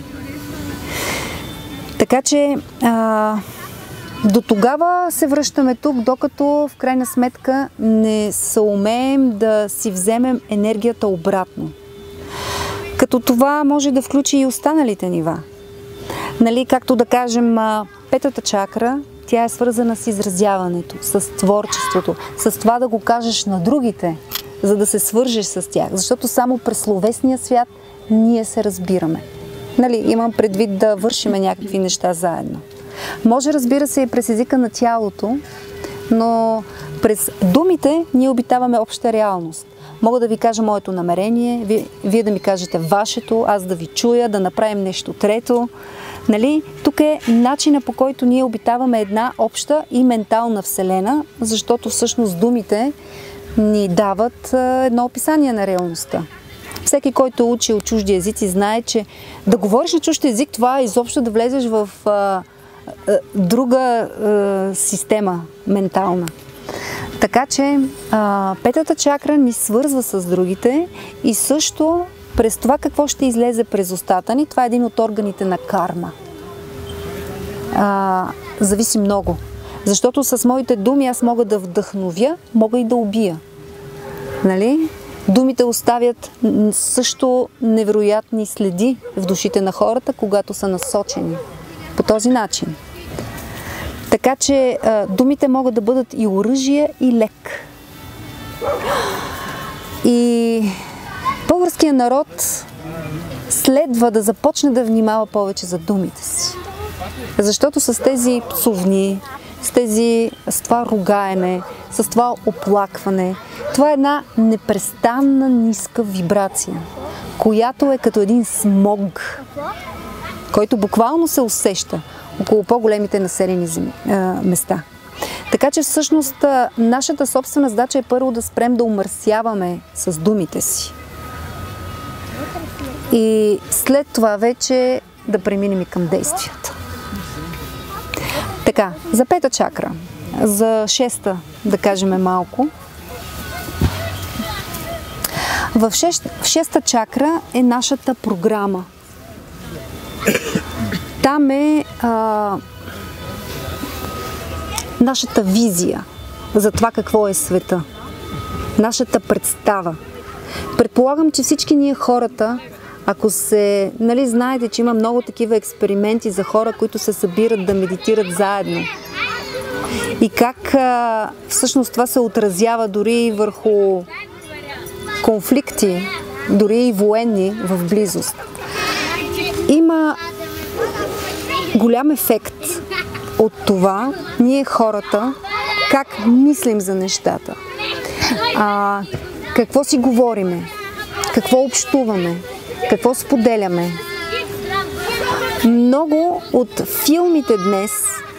Така че до тогава се връщаме тук, докато в крайна сметка не съумеем да си вземем енергията обратно. Като това може да включи и останалите нива. Нали, както да кажем, петата чакра, тя е свързана с изразяването, с творчеството, с това да го кажеш на другите, за да се свържеш с тях. Защото само през словесния свят ние се разбираме. Нали, имам предвид да вършиме някакви неща заедно. Може, разбира се, и през езика на тялото, но през думите ние обитаваме обща реалност. Мога да ви кажа моето намерение, вие да ми кажете вашето, аз да ви чуя, да направим нещо трето. Нали? Тук е начина, по който ние обитаваме една обща и ментална вселена, защото всъщност думите ни дават едно описание на реалността. Всеки, който е учил чужди езици, знае, че да говориш на чужд език, това е изобщо да влезеш в друга система ментална. Така че петата чакра ни свързва с другите и също през това какво ще излезе през устата ни, това е един от органите на карма. Зависи много. Защото с моите думи аз мога да вдъхновя, мога и да убия. Нали? Думите оставят също невероятни следи в душите на хората, когато са насочени по този начин. Така че думите могат да бъдат и оръжие, и лек. И българският народ следва да започне да внимава повече за думите си. Защото с тези псувни, с това ругаене, с това оплакване, това е една непрестанна ниска вибрация, която е като един смог, който буквално се усеща около по-големите населени места. Така че всъщност нашата собствена задача е първо да спрем да умърсяваме с думите си. И след това вече да преминем и към действията. Така, за пета чакра, за шеста да кажем малко. В шеста чакра е нашата програма. Там е нашата визия за това какво е света. Нашата представа. Предполагам, че всички ние хората, ако се, нали, знаете, че има много такива експерименти за хора, които се събират да медитират заедно. И как всъщност това се отразява дори върху конфликти, дори и военни в близост. Има голям ефект от това ние хората как мислим за нещата, какво си говориме, какво общуваме, какво споделяме. Много от филмите днес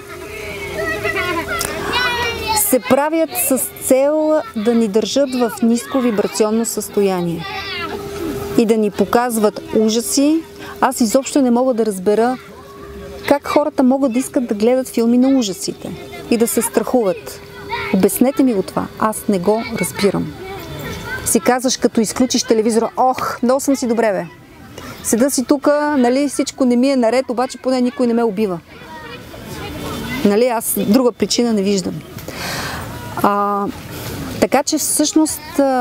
се правят с цел да ни държат в ниско вибрационно състояние и да ни показват ужаси. Аз изобщо не мога да разбера как хората могат да искат да гледат филми на ужасите и да се страхуват. Обяснете ми го това. Аз не го разбирам. Си казваш, като изключиш телевизора, ох, много съм си добре, бе. Седа си тук, нали, всичко не ми е наред, обаче поне никой не ме убива. Нали, аз друга причина не виждам. Така че всъщност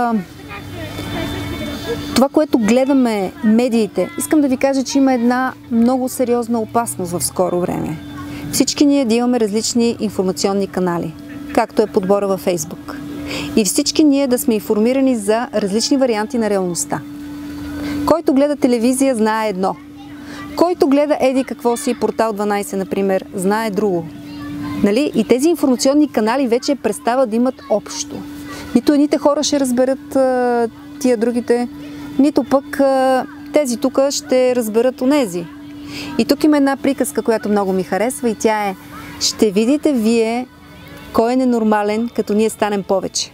това, което гледаме медиите, искам да ви кажа, че има една много сериозна опасност в скоро време. Всички ние да имаме различни информационни канали, както е подбора във Фейсбук. И всички ние да сме информирани за различни варианти на реалността. Който гледа телевизия, знае едно. Който гледа еди какво си, Портал 12, например, знае друго. Нали? И тези информационни канали вече престават да имат общо. Нито едните хора ще разберат тия другите, нито пък тези тук ще разберат онези. И тук има една приказка, която много ми харесва и тя е: ще видите вие кой е ненормален, като ние станем повече.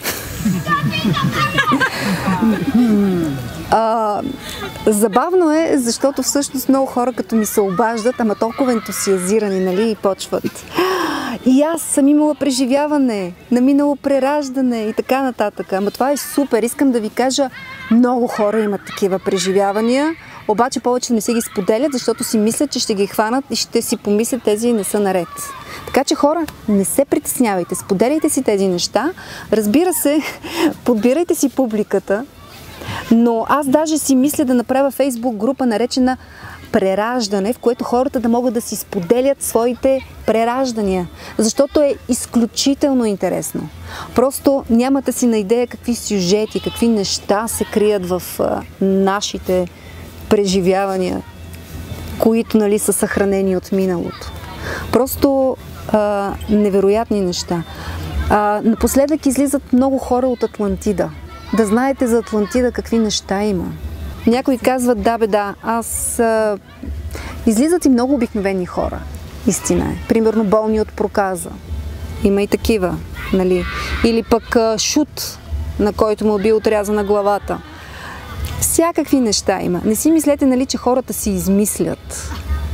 Забавно е, защото всъщност много хора като ми се обаждат, ама толкова ентусиазирани, нали, и почват. И аз съм имала преживяване, наминало прераждане и така нататък. Ама това е супер. Искам да ви кажа, много хора имат такива преживявания, обаче повече не се ги споделят, защото си мислят, че ще ги хванат и ще си помислят, тези не са наред. Така че хора, не се притеснявайте, споделяйте си тези неща. Разбира се, подбирайте си публиката, но аз даже си мисля да направя Фейсбук група, наречена прераждане, в което хората да могат да си споделят своите прераждания, защото е изключително интересно. Просто нямате си на идея какви сюжети, какви неща се крият в нашите преживявания, които, нали, са съхранени от миналото. Просто невероятни неща. Напоследък излизат много хора от Атлантида. да знаете за Атлантида какви неща има. Някои казват, да, излизат и много обикновени хора. Истина е. Примерно болни от проказа. Има и такива, нали? Или пък шут, на който му бил отрязана главата. Всякакви неща има. Не си мислете, нали, че хората си измислят.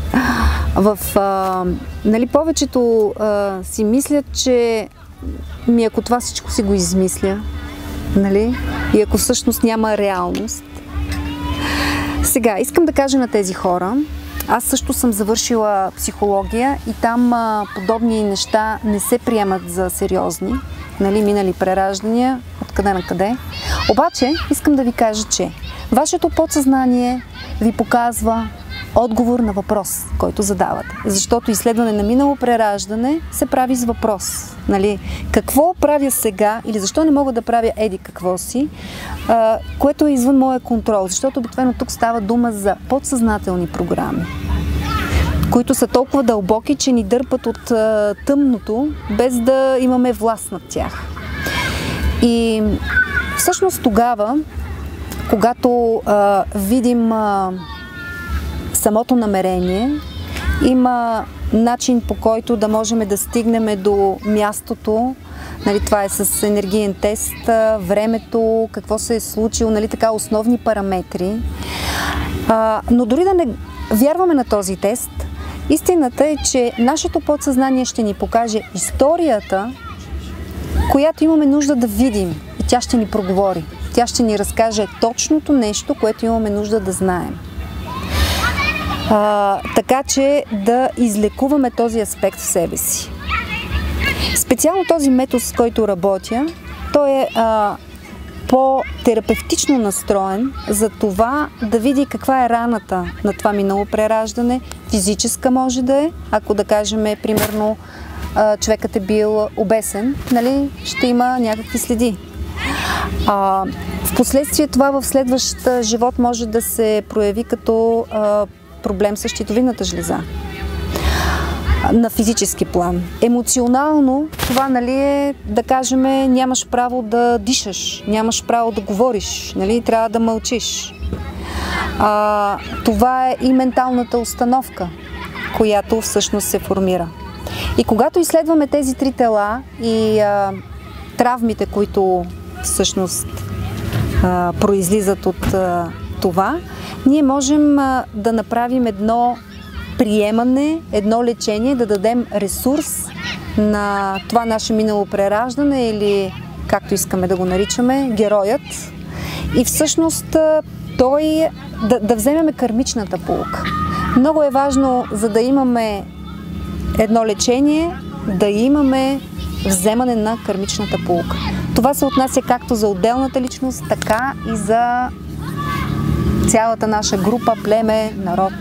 Нали, повечето си мислят, че ако това всичко си го измисля, нали? И ако всъщност няма реалност. Сега, искам да кажа на тези хора, аз също съм завършила психология и там подобни неща не се приемат за сериозни, нали, минали прераждания, откъде на къде. Обаче, искам да ви кажа, че вашето подсъзнание ви показва отговор на въпрос, който задавате. Защото изследване на минало прераждане се прави с въпрос. Нали? Какво правя сега или защо не мога да правя еди какво си, което е извън моя контрол. Защото обикновено тук става дума за подсъзнателни програми, които са толкова дълбоки, че ни дърпат от тъмното, без да имаме власт над тях. И всъщност тогава, когато видим самото намерение, има начин, по който да можем да стигнем до мястото. Нали, това е с енергиен тест, времето, какво се е случило, нали, така основни параметри. Но дори да не вярваме на този тест, истината е, че нашето подсъзнание ще ни покаже историята, която имаме нужда да видим, и тя ще ни проговори. Тя ще ни разкаже точното нещо, което имаме нужда да знаем. Така че да излекуваме този аспект в себе си. Специално този метод, с който работя, той е по-терапевтично настроен за това да види каква е раната на това минало прераждане. Физическа може да е, ако да кажем, примерно, човекът е бил обесен, нали, ще има някакви следи. Впоследствие това в следващ живот може да се прояви като проблем с щитовидната жлеза на физически план. Емоционално това, нали, е, да кажем, нямаш право да дишаш, нямаш право да говориш, нали, трябва да мълчиш. Това е и менталната установка, която всъщност се формира. И когато изследваме тези три тела и травмите, които всъщност произлизат от това, ние можем да направим едно приемане, едно лечение, да дадем ресурс на това наше минало прераждане или, както искаме да го наричаме, героят. И всъщност той да вземем кармичната поука. Много е важно, за да имаме едно лечение, да имаме вземане на кармичната поука. Това се отнася както за отделната личност, така и за цялата наша група, племе, народ.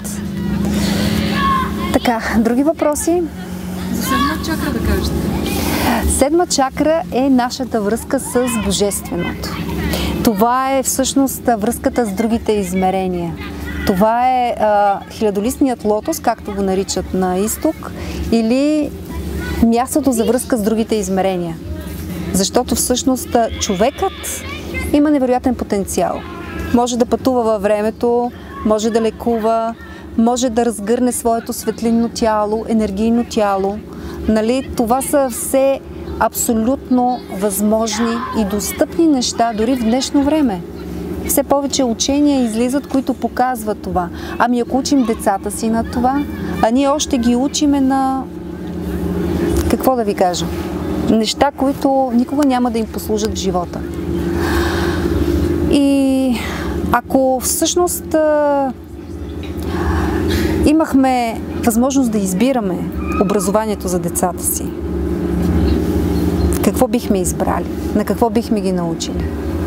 Така, други въпроси? За седма чакра да кажете. Седма чакра е нашата връзка с Божественото. Това е всъщност връзката с другите измерения. Това е хилядолистният лотос, както го наричат на изток, или мястото за връзка с другите измерения. Защото всъщност човекът има невероятен потенциал. Може да пътува във времето, може да лекува, може да разгърне своето светлинно тяло, енергийно тяло. Нали? Това са все абсолютно възможни и достъпни неща дори в днешно време. Все повече учения излизат, които показват това. Ами ако учим децата си на това, а ние още ги учиме на... Какво да ви кажа? Неща, които никога няма да им послужат в живота. И ако всъщност имахме възможност да избираме образованието за децата си, какво бихме избрали? На какво бихме ги научили?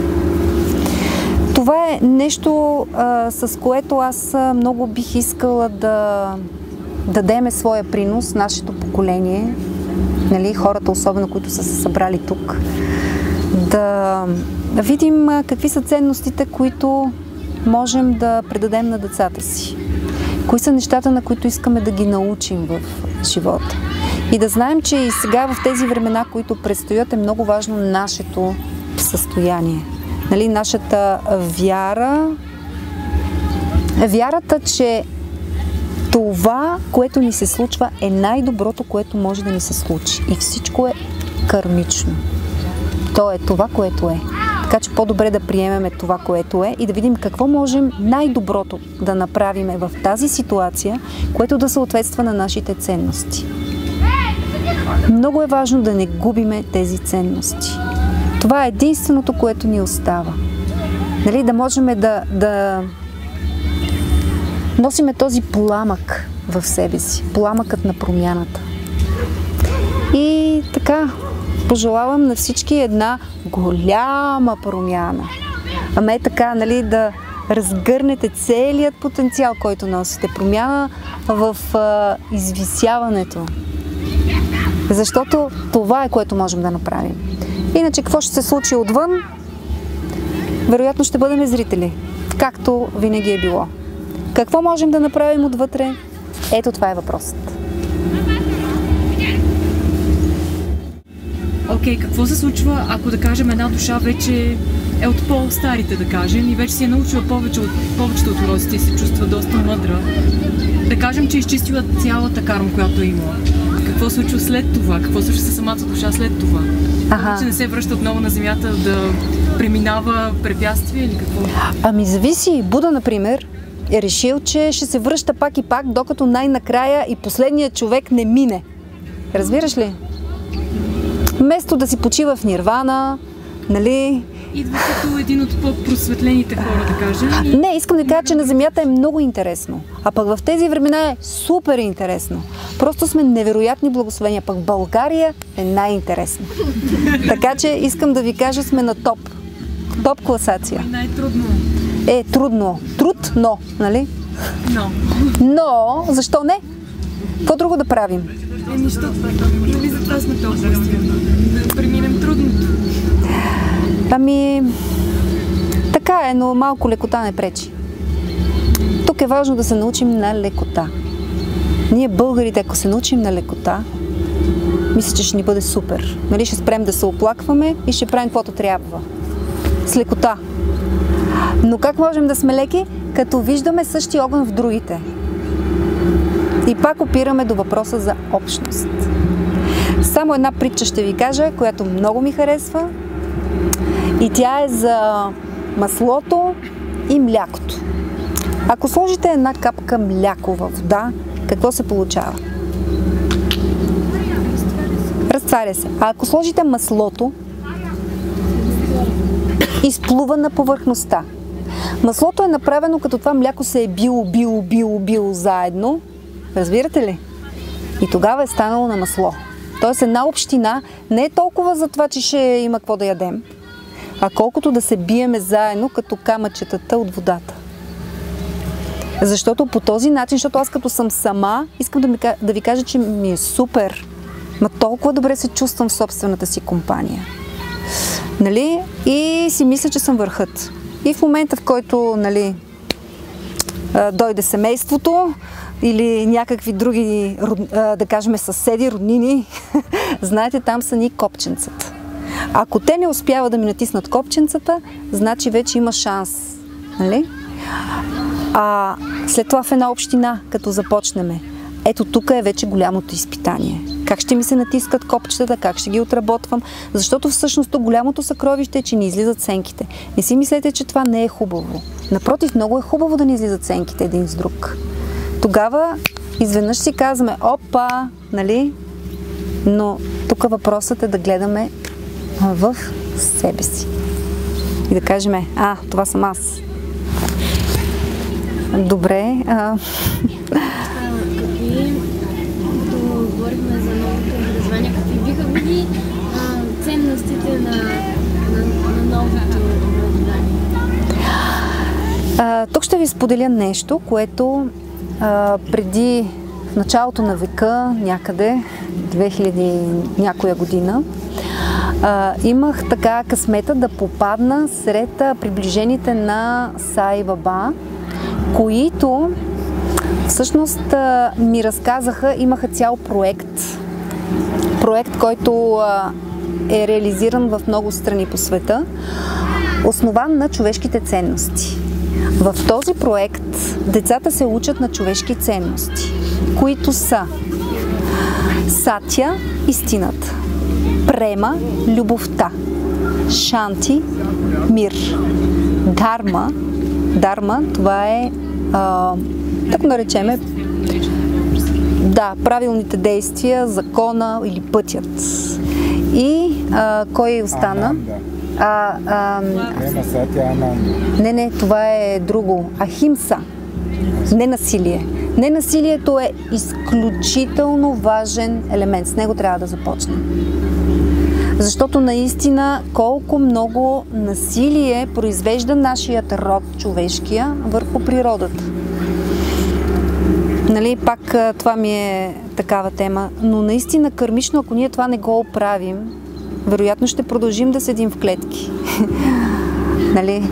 Това е нещо, с което аз много бих искала да дадеме своя принос, нашето поколение, нали, хората, особено които са се събрали тук, да видим какви са ценностите, които можем да предадем на децата си. Кои са нещата, на които искаме да ги научим в живота. И да знаем, че и сега в тези времена, които предстоят, е много важно нашето състояние. Нали, нашата вяра, вярата, че това, което ни се случва, е най-доброто, което може да ни се случи. И всичко е кармично. То е това, което е. Така че по-добре да приемеме това, което е и да видим какво можем най-доброто да направим в тази ситуация, което да съответства на нашите ценности. Много е важно да не губиме тези ценности. Това е единственото, което ни остава. Нали, да можем да носиме този пламък в себе си, пламъкът на промяната. И така, пожелавам на всички една голяма промяна. Ама е така, нали, да разгърнете целият потенциал, който носите. Промяна в извисяването. Защото това е, което можем да направим. Иначе, какво ще се случи отвън? Вероятно ще бъдем зрители, както винаги е било. Какво можем да направим отвътре? Ето това е въпросът. Окей, какво се случва, ако да кажем една душа вече е от по-старите, да кажем, и вече си е научила повечето от уроците и се чувства доста мъдра. Да кажем, че е изчистила цялата карма, която е имала. Какво се случва след това? Какво се случва с самата душа след това? Че не се връща отново на земята да преминава препятствия или какво? Ами зависи. Буда, например, е решил, че ще се връща пак и пак, докато най-накрая и последният човек не мине. Разбираш ли? Вместо да си почива в нирвана, нали? Идва като един от по-просветлените хора, да кажем. Не, искам да кажа, че на Земята е много интересно. А пък в тези времена е супер интересно. Просто сме невероятни благословения. Пък в България е най-интересно. Така че искам да ви кажа, сме на топ. Топ класация. Най-трудно. Е, трудно. Труд, но, нали? Но, защо не? Какво друго да правим? Нищо. Нали за това сме толкова да преминем трудното. Ами, така е, но малко лекота не пречи. Тук е важно да се научим на лекота. Ние българите, ако се научим на лекота, мисля, че ще ни бъде супер. Нали, ще спрем да се оплакваме и ще правим каквото трябва. С лекота. Но как можем да сме леки? Като виждаме същия огън в другите. И пак опираме до въпроса за общност. Само една притча ще ви кажа, която много ми харесва. И тя е за маслото и млякото. Ако сложите една капка мляко във вода, какво се получава? Разтваря се. А ако сложите маслото, изплува на повърхността. Маслото е направено като това мляко се е било заедно. Разбирате ли? И тогава е станало на масло. Тоест една община не е толкова за това, че ще има какво да ядем, а колкото да се биеме заедно като камъчетата от водата. Защото по този начин, защото аз като съм сама, искам да ви кажа, че ми е супер. Ма толкова добре се чувствам в собствената си компания. Нали? И си мисля, че съм върхът. И в момента, в който, нали, дойде семейството или някакви други, да кажем, съседи, роднини, знаете, там са ни копченцата. Ако те не успяват да ми натиснат копченцата, значи вече има шанс. Нали? А след това в една община, като започнем, ето тук е вече голямото изпитание. Как ще ми се натискат копчетата, как ще ги отработвам, защото всъщност голямото съкровище е, че ни излизат сенките. Не си мислете, че това не е хубаво. Напротив, много е хубаво да ни излизат сенките един с друг. Тогава изведнъж си казваме, опа, нали? Но тук въпросът е да гледаме в себе си. И да кажем, това съм аз. Добре. Какви, като говорихме за новото образование, какви биха били ценностите на новото образование? Тук ще ви споделя нещо, което преди в началото на века, някъде 2000 някоя година, имах така късмета да попадна сред приближените на Сай Баба, които всъщност ми разказаха, имаха цял проект, който е реализиран в много страни по света, основан на човешките ценности. В този проект децата се учат на човешки ценности, които са Сатя – истината, Према – любовта, Шанти – мир, Дарма – това е, так наречеме, правилните действия, закона или пътят. И кой остана? Не, това е друго. Ахимса. Ненасилие. Ненасилието е изключително важен елемент. С него трябва да започнем. Защото наистина колко много насилие произвежда нашият род, човешкия, върху природата. Нали, пак това ми е такава тема, но наистина кармично, ако ние това не го оправим, вероятно ще продължим да седим в клетки. Нали?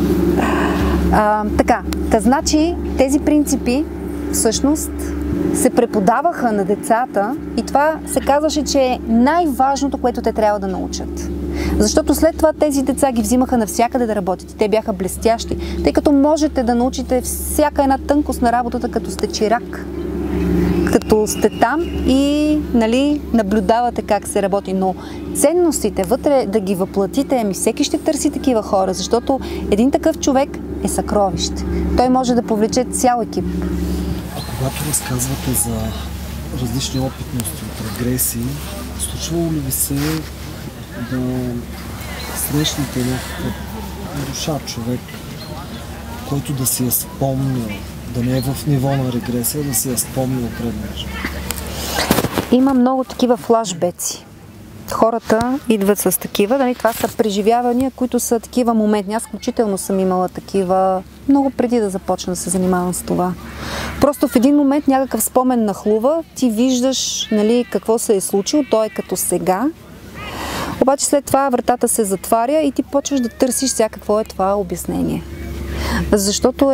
Значи тези принципи всъщност се преподаваха на децата и това се казваше, че е най-важното, което те трябва да научат. Защото след това тези деца ги взимаха навсякъде да работят и те бяха блестящи, тъй като можете да научите всяка една тънкост на работата, като сте чирак. Като сте там и наблюдавате как се работи. Но ценностите вътре да ги въплатите, всеки ще търси такива хора, защото един такъв човек е съкровище. Той може да повлече цял екип. А когато разказвате за различни опитности от регресии, случвало ли ви се да срещнете някаква душа човек, който да си е спомнил, да не е в ниво на регресия, да си е спомнил предния живот? Има много такива флашбеци. Хората идват с такива, това са преживявания, които са такива моменти. Аз включително съм имала такива много преди да започна да се занимавам с това. Просто в един момент някакъв спомен нахлува, ти виждаш какво се е случило, то е като сега. Обаче след това вратата се затваря и ти почваш да търсиш какво е това обяснение. Защото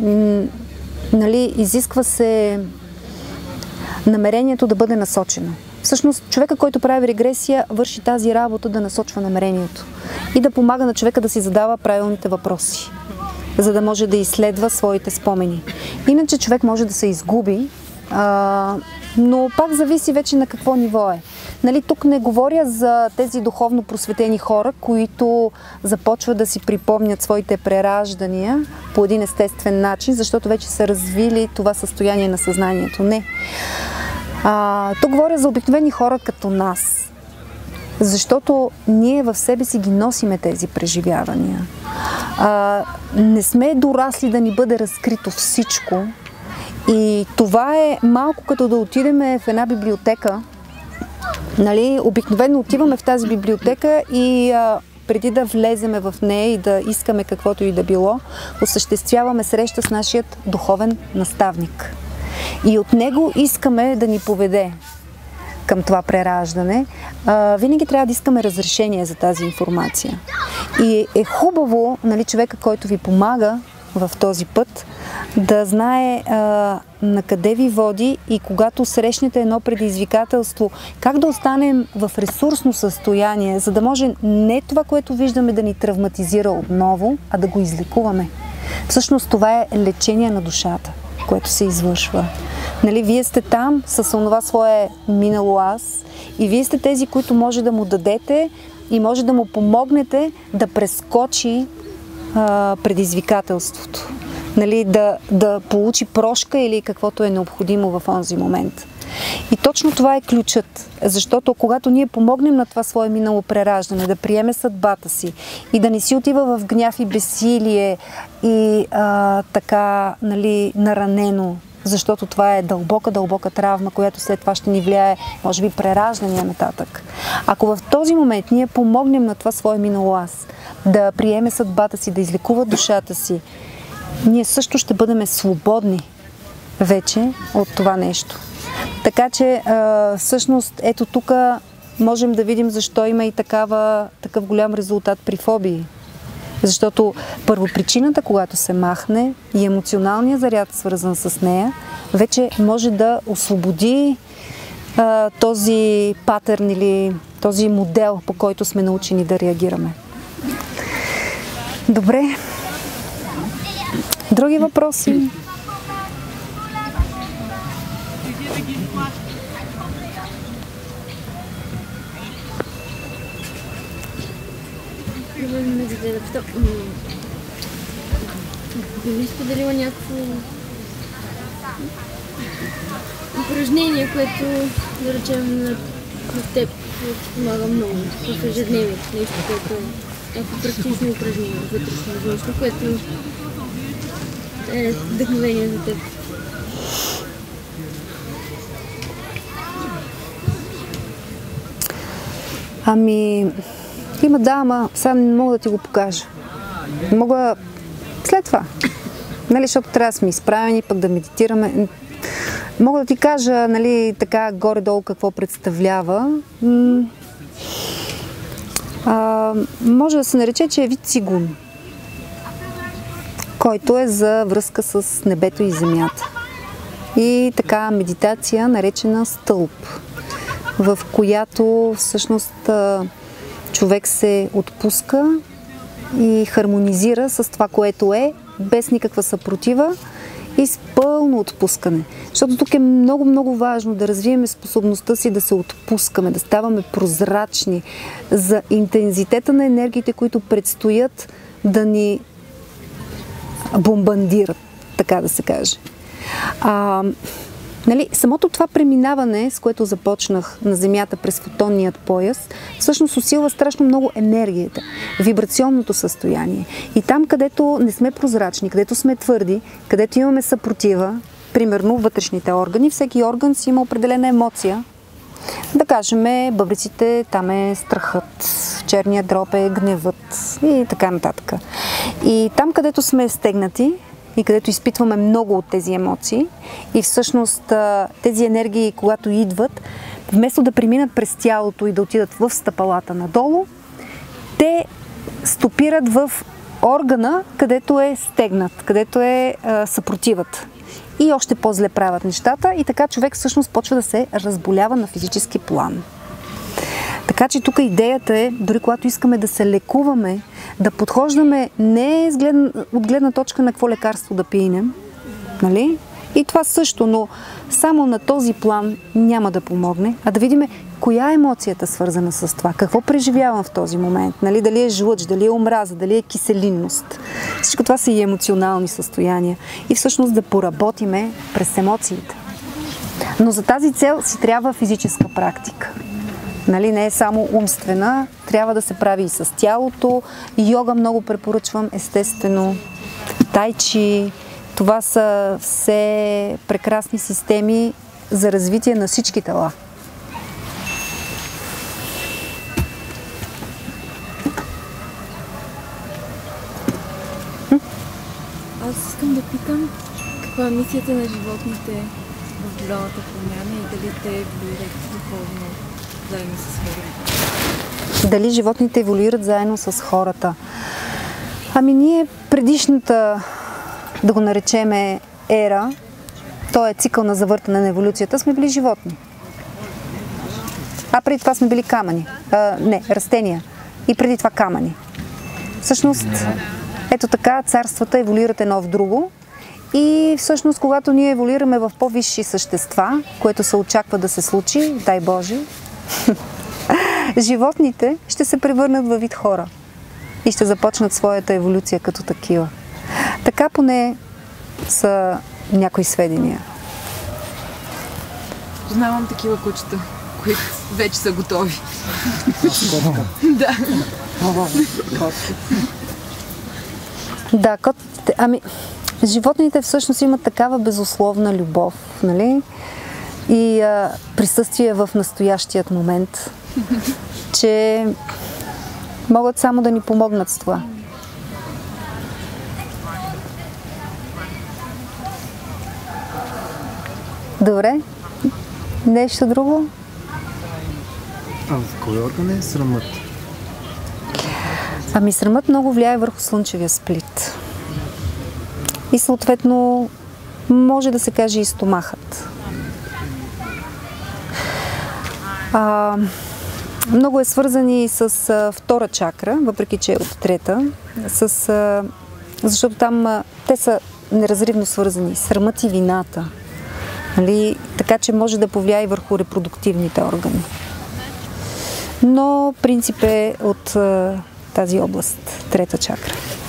изисква се намерението да бъде насочено. Всъщност, човека, който прави регресия, върши тази работа да насочва намерението и да помага на човека да си задава правилните въпроси, за да може да изследва своите спомени. Иначе човек може да се изгуби, но пак зависи вече на какво ниво е. Тук не говоря за тези духовно просветени хора, които започват да си припомнят своите прераждания по един естествен начин, защото вече са развили това състояние на съзнанието. Не. Тук говоря за обикновени хора като нас, защото ние в себе си ги носиме тези преживявания. Не сме дорасли да ни бъде разкрито всичко и това е малко като да отидем в една библиотека. Обикновено отиваме в тази библиотека и преди да влеземе в нея и да искаме каквото и да било, осъществяваме среща с нашият духовен наставник. И от него искаме да ни поведе към това прераждане. Винаги трябва да искаме разрешение за тази информация. И е хубаво, човека, който ви помага в този път, да знае на къде ви води и когато срещнете едно предизвикателство, как да останем в ресурсно състояние, за да може не това, което виждаме, да ни травматизира отново, а да го излекуваме. Всъщност това е лечение на душата, което се извършва. Вие сте там с онова свое минало аз и вие сте тези, които може да му дадете и може да му помогнете да прескочи предизвикателството. Да получи прошка или каквото е необходимо в онзи момент. И точно това е ключът, защото когато ние помогнем на това свое минало прераждане, да приеме съдбата си и да не си отива в гняв и безсилие и наранено, защото това е дълбока травма, която след това ще ни влияе, може би, прераждания нататък. Ако в този момент ние помогнем на това свое минало аз да приеме съдбата си, да излекува душата си, ние също ще бъдем свободни вече от това нещо. Така че, всъщност, ето тук можем да видим защо има и такъв голям резултат при фобии. Защото първопричината, когато се махне и емоционалният заряд, свързан с нея, вече може да освободи този патърн или този модел, по който сме научени да реагираме. Добре. Други въпроси? Би ли споделила някакво упражнение, което, да речем, на теб помага много в ежедневието, нещо, което е някакво практично упражнение, вътрешно, външно, което е вдъхновение за теб? Има ама сега не мога да ти го покажа. Мога след това. Нали, защото трябва да сме изправени, пък да медитираме. Мога да ти кажа, нали, така горе-долу какво представлява. Може да се нарече, че е вид цигун, който е за връзка с небето и земята. И така медитация, наречена стълб, в която всъщност човек се отпуска и хармонизира с това, което е, без никаква съпротива и с пълно отпускане. Защото тук е много, много важно да развием способността си да се отпускаме, да ставаме прозрачни за интензитета на енергиите, които предстоят да ни бомбандират, така да се каже. Нали, самото това преминаване, с което започнах на Земята през фотонният пояс, всъщност усилва страшно много енергията, вибрационното състояние. И там, където не сме прозрачни, където сме твърди, където имаме съпротива, примерно вътрешните органи, всеки орган си има определена емоция. Да кажем, бъбриците там е страхът, черният дроб е гневът и така нататък. И там, където сме стегнати, и където изпитваме много от тези емоции и всъщност тези енергии, когато идват, вместо да преминат през тялото и да отидат в стъпалата надолу, те стопират в органа, където е стегнат, където е съпротивът. И още по-зле правят нещата и така човек всъщност почва да се разболява на физически план. Така че тук идеята е, дори когато искаме да се лекуваме, да подхождаме не от гледна точка на какво лекарство да пием, нали? И това също, но само на този план няма да помогне, а да видим коя е емоцията свързана с това, какво преживявам в този момент, нали? Дали е жлъч, дали е омраза, дали е киселинност. Всичко това са и емоционални състояния и всъщност да поработиме през емоциите. Но за тази цел си трябва физическа практика. Нали, не е само умствена, трябва да се прави и с тялото. Йога много препоръчвам, естествено. Тайчи. Това са все прекрасни системи за развитие на всички тела. Аз искам да питам каква е мисията на животните в голямата промяна и дали те еволюират духовно заедно с хората. Дали животните еволюират заедно с хората? Ние предишната, да го наречеме, ера, то е цикъл на завъртане на еволюцията, сме били животни. А преди това сме били камъни. Растения. И преди това камъни. Всъщност, ето така, царствата еволюират едно в друго. И всъщност, когато ние еволюираме в по-висши същества, което се очаква да се случи, дай Боже, животните ще се превърнат във вид хора и ще започнат своята еволюция като такива. Така поне са някои сведения. Познавам такива кучета, които вече са готови. Да. Да, животните всъщност имат такава безусловна любов, нали? И присъствие в настоящият момент, че могат само да ни помогнат с това. Добре. Нещо друго? В кой орган е срамът? Срамът много влияе върху слънчевия сплит. И съответно може да се каже и стомахът. Много е свързани с втора чакра, въпреки че е от трета, защото там те са неразривно свързани. Срамът и вината. Нали? Така че може да повлияе и върху репродуктивните органи. Но принцип е от тази област, трета чакра.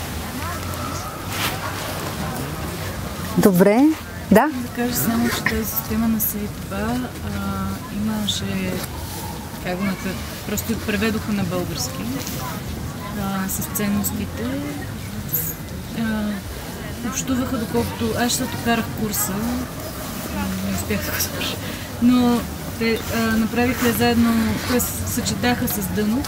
Добре, да? Да кажа само, че тази система на Сеитба имаше, как го накажа, просто преведоха на български с ценностите. Общуваха, доколкото аз защото карах курса, не успях да го завърша, но те направиха заедно, те съчетаха с Дънов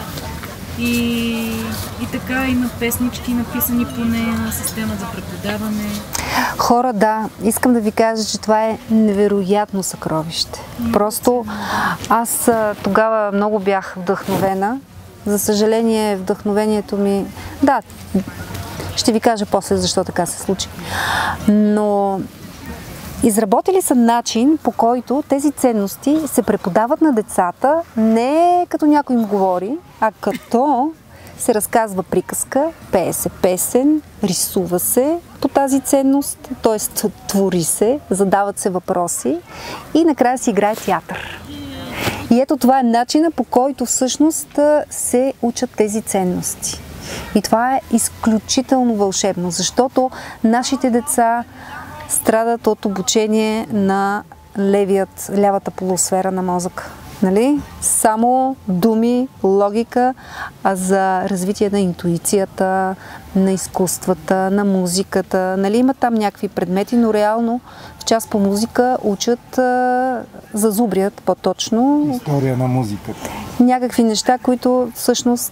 и така има песнички написани по нея, система за преподаване. Хора, да, искам да ви кажа, че това е невероятно съкровище. Просто аз тогава много бях вдъхновена. За съжаление, вдъхновението ми... Да, ще ви кажа после защо така се случи. Но изработили са начин, по който тези ценности се преподават на децата не като някой им говори, а като се разказва приказка, пее се песен, рисува се по тази ценност, т.е. твори се, задават се въпроси и накрая се играе театър. И ето това е начина, по който всъщност се учат тези ценности. И това е изключително вълшебно, защото нашите деца страдат от обучение на лявата полусфера на мозъка. Нали? Само думи, логика, а за развитие на интуицията, на изкуствата, на музиката. Нали? Има там някакви предмети, но реално в част по музика учат, зазубрят по-точно. История на музиката. Някакви неща, които всъщност...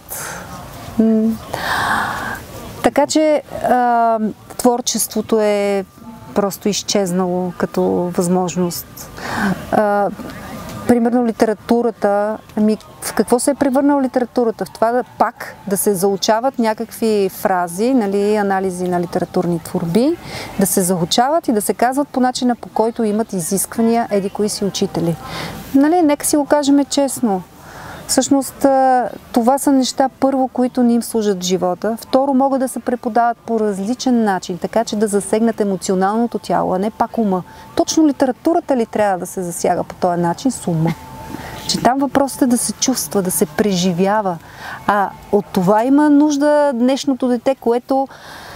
Така че творчеството е просто изчезнало като възможност. Примерно литературата, в какво се е превърнала литературата? В това пак да се заучават някакви фрази, нали, анализи на литературни творби, да се заучават и да се казват по начина, по който имат изисквания еди кои си учители. Нали, нека си го кажем честно. Всъщност това са неща, първо, които не им служат в живота. Второ, могат да се преподават по различен начин, така че да засегнат емоционалното тяло, а не пак ума. Точно литературата ли трябва да се засяга по този начин с ума? Че там въпросът е да се чувства, да се преживява. А от това има нужда днешното дете, което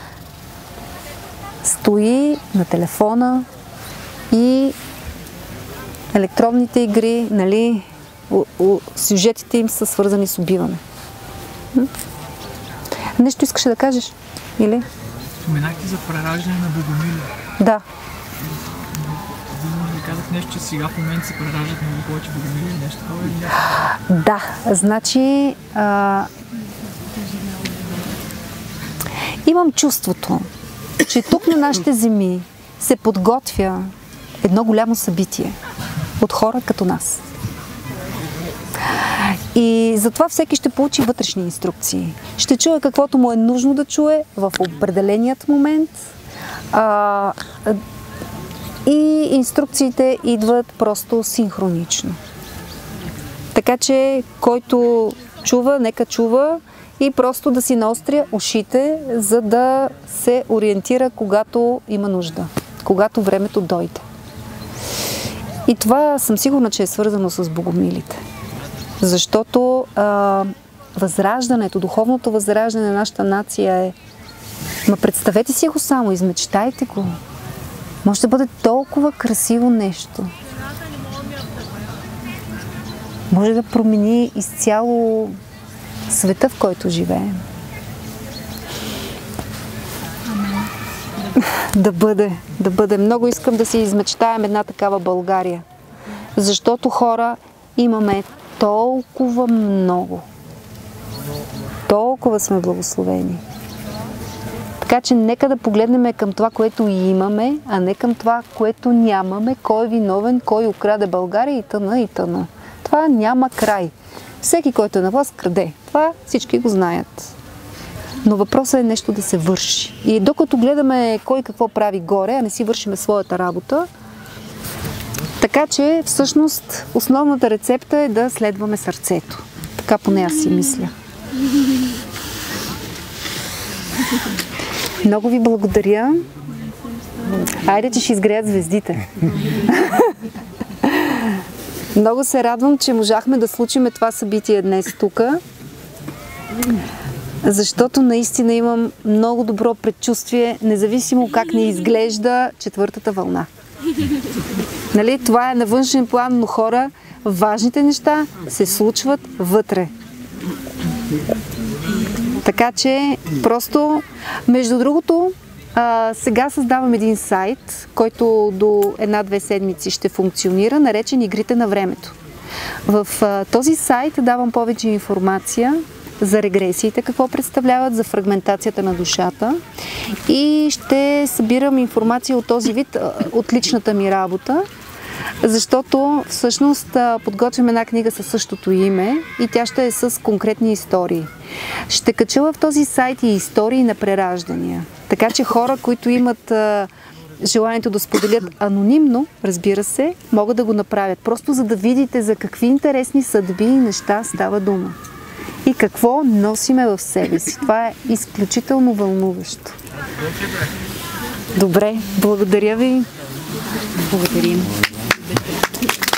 стои на телефона и електронните игри, нали, сюжетите им са свързани с убиване. Нещо искаше да кажеш? Или? Споменахте за прераждане на Богомилия. Да. Ви казах нещо, че сега в момента се прераждат много повече Богомилия и нещо такова или не? Да, значи имам чувството, че тук на нашите земи се подготвя едно голямо събитие от хора като нас. И затова всеки ще получи вътрешни инструкции. Ще чуе каквото му е нужно да чуе в определеният момент. И инструкциите идват просто синхронично. Така че, който чува, нека чува и просто да си наостря ушите, за да се ориентира, когато има нужда, когато времето дойде. И това съм сигурна, че е свързано с богомилите. Защото възраждането, духовното възраждане на нашата нация е... Ма представете си го само, измечтайте го. Може да бъде толкова красиво нещо. Може да промени изцяло света, в който живеем. Да бъде. Много искам да си измечтаем една такава България. Защото хора имаме толкова много. Толкова сме благословени. Така че нека да погледнем към това, което имаме, а не към това, което нямаме, кой е виновен, кой украде България и тъна, и тъна. Това няма край. Всеки, който е на власт, краде. Това всички го знаят. Но въпросът е нещо да се върши. И докато гледаме кой какво прави горе, а не си вършиме своята работа, Така че всъщност основната рецепта е да следваме сърцето. Така поне аз си мисля. Много ви благодаря. Айде, че ще изгреят звездите. Много се радвам, че можахме да случим това събитие днес тук, защото наистина имам много добро предчувствие, независимо как ни изглежда четвъртата вълна. Нали? Това е на външен план, но хора, важните неща се случват вътре. Така че просто, между другото, сега създавам един сайт, който до 1-2 седмици ще функционира, наречен Игрите на времето. В този сайт давам повече информация за регресиите, какво представляват, за фрагментацията на душата и ще събирам информация от този вид от личната ми работа, защото всъщност подготвям една книга със същото име и тя ще е с конкретни истории. Ще кача в този сайт и истории на прераждания. Така че хора, които имат желанието да споделят анонимно, разбира се, могат да го направят. Просто за да видите за какви интересни съдби и неща става дума. И какво носиме в себе си. Това е изключително вълнуващо. Добре, благодаря ви. Благодарим.